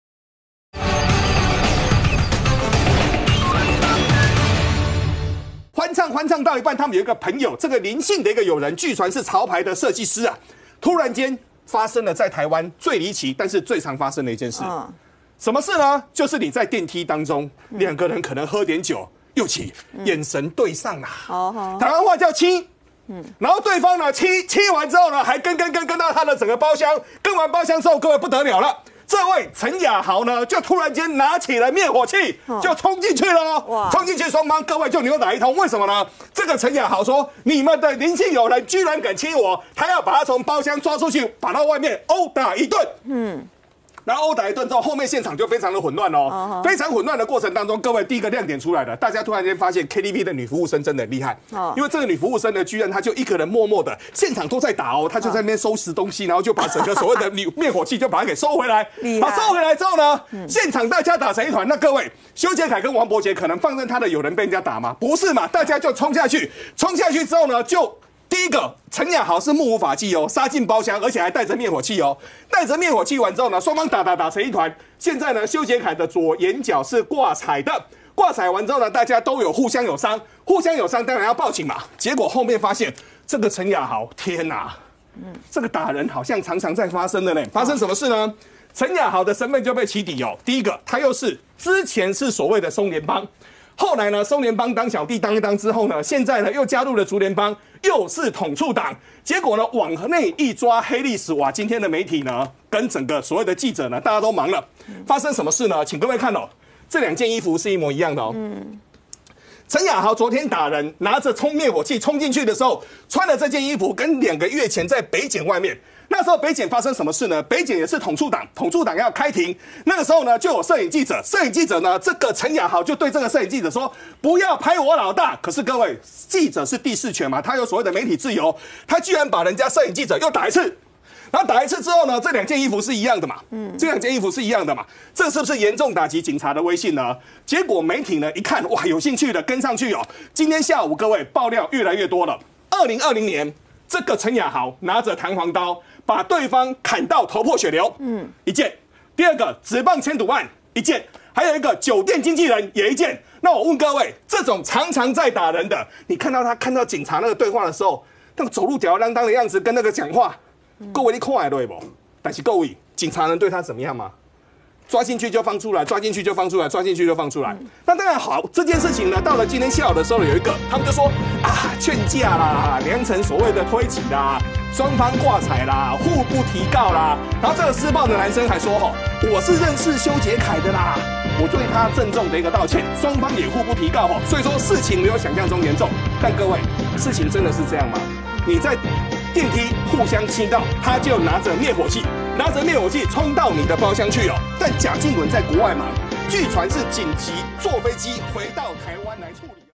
S6: 欢唱欢唱到一半，他们有一个朋友，这个林姓的一个友人，据传是潮牌的设计师啊，突然间。发生了在台湾最离奇，但是最常发生的一件事，嗯、什么事呢？就是你在电梯当中，两、嗯、个人可能喝点酒，又起、嗯、眼神对上啊，哦、台湾话叫亲，嗯、然后对方呢亲亲完之后呢，还跟跟跟跟到他的整个包厢，跟完包厢之后，各位不得了了。这位陈雅豪呢，就突然间拿起了灭火器，就冲进去了。哇！冲进去，双方各位就扭打一通。为什么呢？这个陈雅豪说：“你们的林姓友人居然敢亲我，他要把他从包厢抓出去，把到外面殴打一顿。”嗯。然后殴打一顿之后，后面现场就非常的混乱哦， uh-huh. 非常混乱的过程当中，各位第一个亮点出来了，大家突然间发现 K T V 的女服务生真的很厉害， uh-huh. 因为这个女服务生呢，居然她就一个人默默的，现场都在打哦，她就在那边收拾东西，然后就把整个所谓的灭火器就把它给收回来，好，收回来之后呢，嗯、现场大家打成一团，那各位修杰楷跟王伯杰可能放任他的友人被人家打吗？不是嘛，大家就冲下去，冲下去之后呢，就。第一个，陈雅豪是目无法纪哦，杀进包厢，而且还带着灭火器哦。带着灭火器完之后呢，双方打打打成一团。现在呢，修杰楷的左眼角是挂彩的，挂彩完之后呢，大家都有互相有伤，互相有伤，当然要报警嘛。结果后面发现这个陈雅豪，天哪，嗯，这个打人好像常常在发生的呢。发生什么事呢？陈雅豪的身份就被起底哦。第一个，他又是之前是所谓的松联帮。后来呢，松联帮当小弟当一当之后呢，现在呢又加入了竹联帮，又是统促党。结果呢，往内一抓黑历史，哇！今天的媒体呢，跟整个所谓的记者呢，大家都忙了。发生什么事呢？请各位看哦，这两件衣服是一模一样的哦。嗯。陈雅豪昨天打人，拿着冲灭火器冲进去的时候，穿了这件衣服，跟两个月前在北检外面。那时候北检发生什么事呢？北检也是统促党，统促党要开庭。那个时候呢，就有摄影记者，摄影记者呢，这个陈雅豪就对这个摄影记者说：“不要拍我老大。”可是各位，记者是第四权嘛，他有所谓的媒体自由，他居然把人家摄影记者又打一次。然后打一次之后呢，这两件衣服是一样的嘛？嗯，这两件衣服是一样的嘛？这是不是严重打击警察的威信呢？结果媒体呢一看，哇，有兴趣的跟上去哦。今天下午各位爆料越来越多了。二零二零年，这个陈雅豪拿着弹簧刀。把对方砍到头破血流，嗯，一件；第二个纸棒签赌案一件，还有一个酒店经纪人也一件。那我问各位，这种常常在打人的，你看到他看到警察那个对话的时候，那个走路吊儿郎当的样子，跟那个讲话，各位你看得对不？但是各位，警察能对他怎么样吗？抓进去就放出来，抓进去就放出来，抓进去就放出来。那当然好，这件事情呢，到了今天下午的时候，有一个他们就说啊，劝架啦，良辰所谓的推挤啦，双方挂彩啦，互不提告啦。然后这个施暴的男生还说：“吼，我是认识修杰楷的啦，我对他郑重的一个道歉。”双方也互不提告吼，所以说事情没有想象中严重。但各位，事情真的是这样吗？你在电梯互相亲到，他就拿着灭火器。拿着灭火器冲到你的包厢去哦，但贾静雯在国外忙，据传是紧急坐飞机回到台湾来处理。